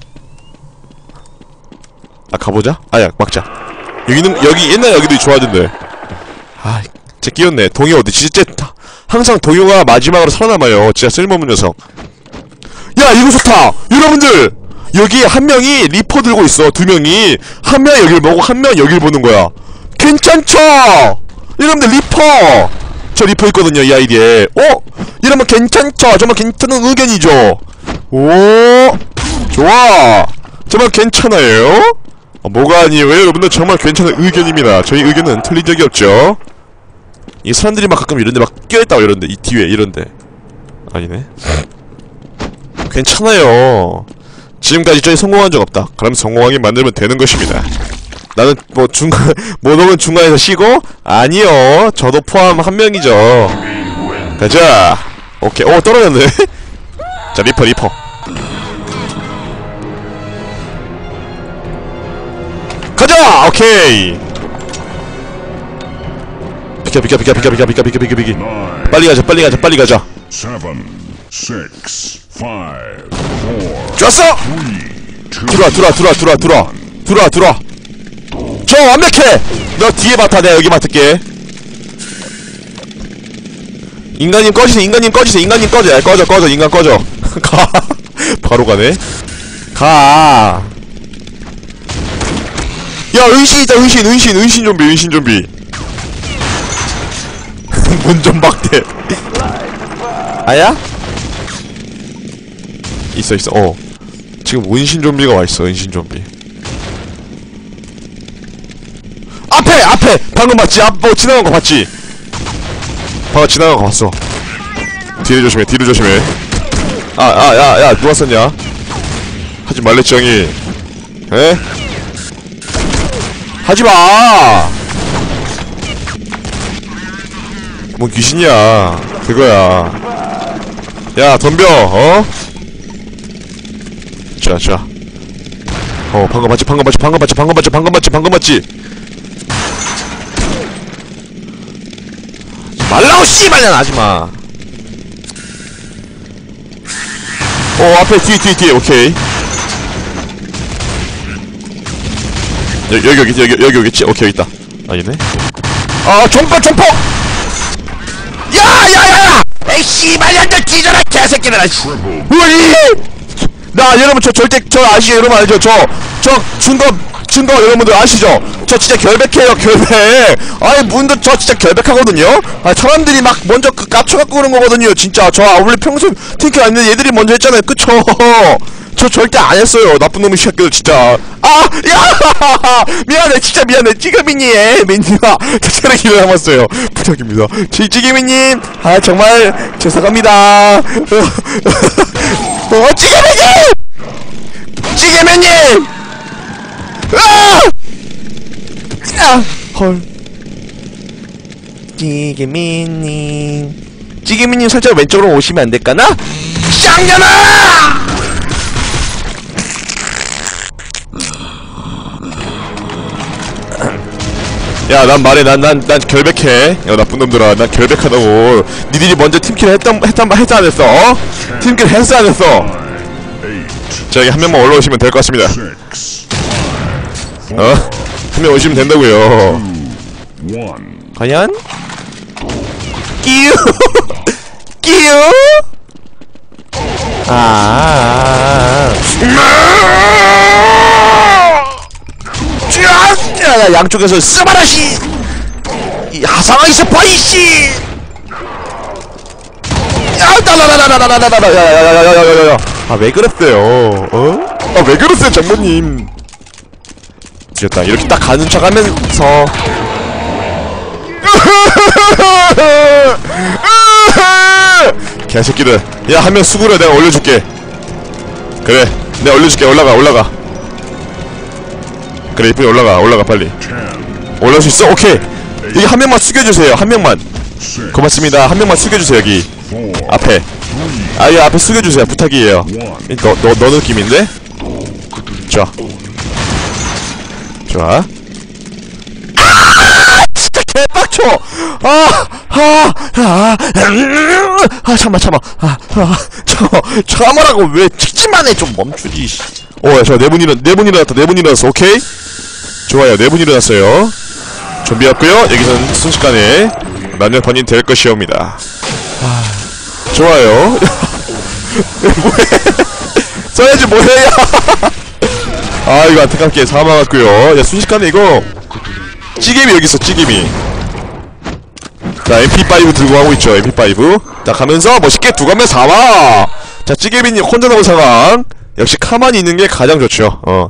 아, 가보자? 아야, 막자. 여기는, 여기, 옛날 여기도 좋아하던데. 아, 쟤 끼었네. 동요 어디, 진짜, 항상 동요가 마지막으로 살아남아요. 진짜 쓸모없는 녀석. 야, 이거 좋다! 여러분들! 여기 한 명이 리퍼 들고 있어. 두 명이. 한 명이 여길 보고, 한 명이 여길 보는 거야. 괜찮죠? 여러분들, 리퍼! 저 리퍼 있거든요, 이 아이디에. 어? 이러면 괜찮죠? 정말 괜찮은 의견이죠? 오! 좋아! 정말 괜찮아요? 어, 뭐가 아니에요? 여러분들 정말 괜찮은 의견입니다. 저희 의견은 틀린 적이 없죠? 이 사람들이 막 가끔 이런데 막 껴있다고 이런데, 이 뒤에 이런데. 아니네. 괜찮아요. 지금까지 저희 성공한 적 없다. 그럼 성공하게 만들면 되는 것입니다. 나는 뭐 중간 모놈은 중간에서 쉬고? 아니요. 저도 포함 한 명이죠. 가자. 오케이. 오, 떨어졌네. 자, 리퍼 리퍼. 가자. 오케이. 비켜 비켜 비켜 비켜 비켜 비켜 비켜 비켜 비켜. 빨리 가자 빨리 가자 빨리 가자. 좋았어. 들어와 들어와 들어와 들어와 들어와 들어와 들어와. 저 완벽해! 너 뒤에 맡아. 내가 여기 맡을게. 인간님 꺼지세요. 인간님 꺼지세요. 인간님 꺼져. 야, 꺼져 꺼져. 인간 꺼져. 가. 바로 가네. 가. 야, 은신 있다. 은신 은신 은신 좀비 은신 좀비. 문좀 박대. 아야? 있어 있어. 어, 지금 은신 좀비가 와있어. 은신 좀비. 앞에! 앞에! 방금 봤지? 앞, 뭐, 지나간 거 봤지? 방금 지나간 거 봤어. 뒤를 조심해, 뒤를 조심해. 아, 아, 야, 야, 누가 썼냐? 하지 말랬지, 형이. 에? 하지마! 뭔 귀신이야. 그거야. 야, 덤벼, 어? 자, 자. 어, 방금 맞지, 방금 맞지, 방금 맞지, 방금 맞지, 방금 맞지, 방금 맞지. 말라고 씨발년 하지마. 어, 앞에 뒤에 뒤에 뒤에. 오케이. 여기 여기 여기 여기 여기 여기 있지. 오케이, 여기 있다. 아니네. 아, 종포 종포. 야야야야. 에이 씨발년들 뒤져라 개새끼들아. 우리! 나 여러분 저 절대 저 아시죠? 여러분 알죠? 저 저 증거 증거 여러분들 아시죠? 저 진짜 결백해요, 결백. 아니 문도 저 진짜 결백하거든요. 아 사람들이 막 먼저 그 까쳐갖고 그런 거거든요. 진짜 저 아, 원래 평소 팅ker 안 했는데 얘들이 먼저 했잖아요. 그쵸? 저 절대 안 했어요. 나쁜 놈의 새끼들 진짜. 아! 야! 미안해, 진짜 미안해. 찌개미님, 민님아. 체력이 남았어요. 부탁입니다. 찌, 찌개미님, 아, 정말, 죄송합니다. 어, 찌개미님! 찌개미님! 아! 아! 헐. 찌개미님. 찌개미님 살짝 왼쪽으로 오시면 안 될까나? 쌍년아! 야, 난 말해, 난, 난, 난 결백해. 야, 나쁜 놈들아, 난 결백하다고. 니들이 먼저 팀킬 했단, 했단, 했다 안 했어? 어? 팀킬 했어 안 했어? 자, 여기 한 명만 올라오시면 될 것 같습니다. 어? 한 명 오시면 된다고요. 과연? 끼우! 끼우! 아, 야, 양쪽에서 스바라시! 이 하상아 있어 보이시! 야, 따라라라라라라라라, 야야야야야야야야. 아, 왜 그랬어요? 어? 아, 왜 그랬어요, 장모님? 지렸다. 이렇게 딱 가는 척 하면서. 개새끼들. 야, 한 명 수구려. 내가 올려줄게. 그래, 내가 올려줄게. 올라가, 올라가. 그래, 이쁘게 올라가, 올라가, 빨리. 올라올 수 있어? 오케이. 여기 한 명만 숙여주세요. 한 명만. 고맙습니다. 한 명만 숙여주세요. 여기 앞에. 아, 이 앞에 숙여주세요. 부탁이에요. 너, 너, 너 느낌인데? 좋아. 좋아. 아! 진짜 개빡쳐! 아! 아! 아! 아! 참아, 참아. 아! 아! 저, 참아라고 왜 찍지만 해! 좀 멈추지. 오, 야, 저, 네 분 일어, 네 분 일어났다. 네 분 일어났어. 오케이? 좋아요. 네 분 일어났어요. 준비했고요. 여기서는 순식간에 난장판이 될 것이옵니다. 아, 좋아요. 뭐해? 써야지 뭐해? 아, 이거 안타깝게 사망했고요. 야, 순식간에 이거 찌개미 여기 있어. 찌개미. 자, 엠피 파이브 들고 가고 있죠. 엠피 파이브. 자, 가면서 멋있게 두 가면 사망. 자, 찌개미님 혼자 남은 상황. 역시 가만히 있는 게 가장 좋죠. 어.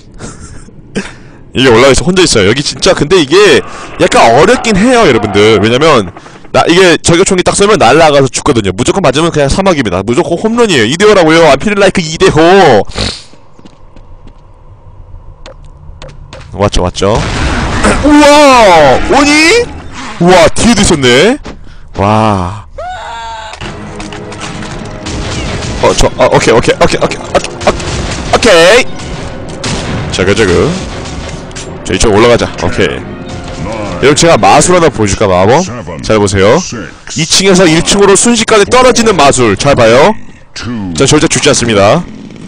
이게 올라와있어. 혼자 있어요. 여기 진짜 근데 이게 약간 어렵긴 해요, 여러분들. 왜냐면 나 이게 저격총이 딱 쏘면 날아가서 죽거든요. 무조건 맞으면 그냥 사막입니다. 무조건 홈런이에요. 이 대 오라고요. 안피를 라이크 이 대 오. 왔죠, 왔죠. 우와! 오니? 우와, 뒤에도 있었네. 와. 어, 저, 아, 오케이, 오케이, 오케이, 오케이, 오케이, 오케이. 저거, 저거. 자, 이쪽 올라가자. 오케이. 여러분, 제가 마술 하나 보여줄까, 마법? 잘 보세요. 이 층에서 일 층으로 순식간에 떨어지는 마술. 잘 봐요. 자, 절대 죽지 않습니다.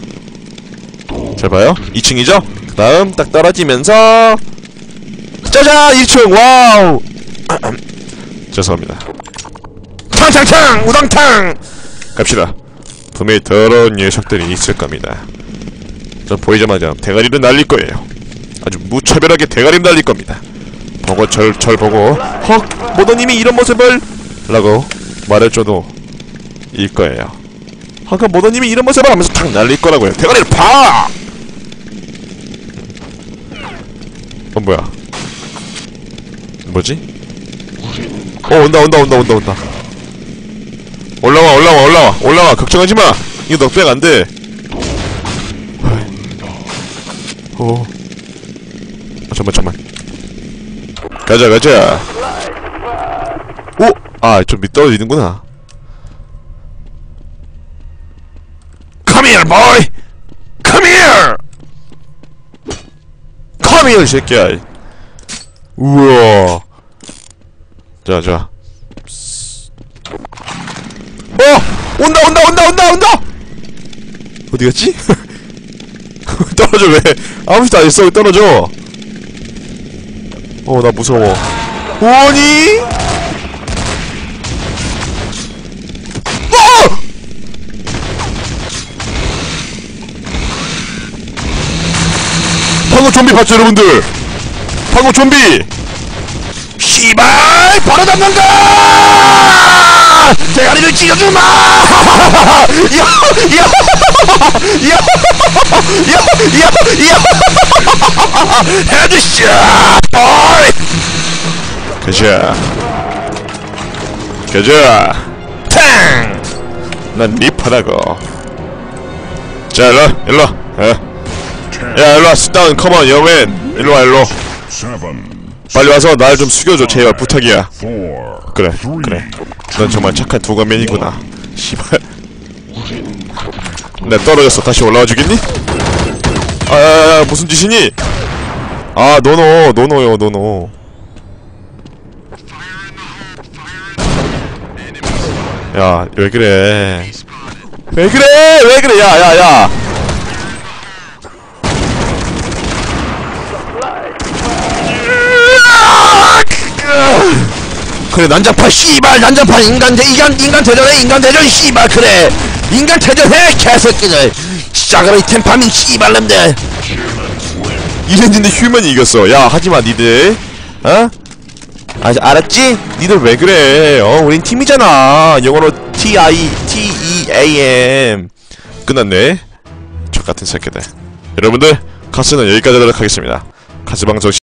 잘 봐요. 이 층이죠? 그 다음, 딱 떨어지면서. 짜잔! 일 층! 와우! 죄송합니다. 탕탕탕! 우당탕! 갑시다. 분명히 더러운 녀석들이 있을 겁니다. 전 보이자마자 대가리를 날릴 거예요. 아주 무차별하게 대가리를 날릴 겁니다. 보고 절, 절 보고 헉! 모더님이 이런 모습을! 라고 말해줘도 일 거예요. 헉! 모더님이 이런 모습을 하면서 탁 날릴 거라고요. 대가리를 파! 어, 뭐야? 뭐지? 어, 온다 온다 온다 온다 온다. 올라와 올라와 올라와 올라와. 걱정하지마. 이거 넉백 안돼. 어. 아, 잠만 잠만. 가자 가자. 오! 아, 좀 밑 떨어지는구나. Come here boy! Come 깜깜해요 이 새끼야. 우와. 자, 자. 어! 온다 온다 온다 온다 온다! 어디 갔지? 떨어져 왜? 아무 짓도 안 했어. 왜 떨어져? 어, 나 무서워. 오니? 어! 방금 좀비 봤죠, 여러분들? 방금 좀비! 씨발 바로 잡는다. 대가리를 찢어주마. 야야야야야야 헤드샷. 어이. 가자. 가자. 탕! 난 리퍼라고. 자, 일로, 일로. 어. 야, 일로 와. sit 컴온, 여맨. 일로 와, 일로. 빨리 와서 날 좀 숙여줘, 제발 부탁이야. 그래, 그래. 넌 정말 착한 두가맨이구나. 씨발. 내 떨어졌어. 다시 올라와 주겠니? 아야야야, 무슨 짓이니? 아, 노노, 노노요, 노노. 야, 왜 그래? 왜 그래? 왜 그래? 야, 야, 야. 그래 난장판 씨발 난장판 인간 대 인간 인간 대전해 인간 대전 씨발 그래 인간 대전해 개새끼들 진짜 그래 템파밍 씨발놈들 이랬는데 휴먼이 이겼어. 야, 하지마 니들. 어? 아, 알았지? 니들 왜 그래? 어, 우린 팀이잖아. 영어로 T I T E A M. 끝났네. 족같은 새끼들. 여러분들, 카스는 여기까지 하도록 하겠습니다. 카스방송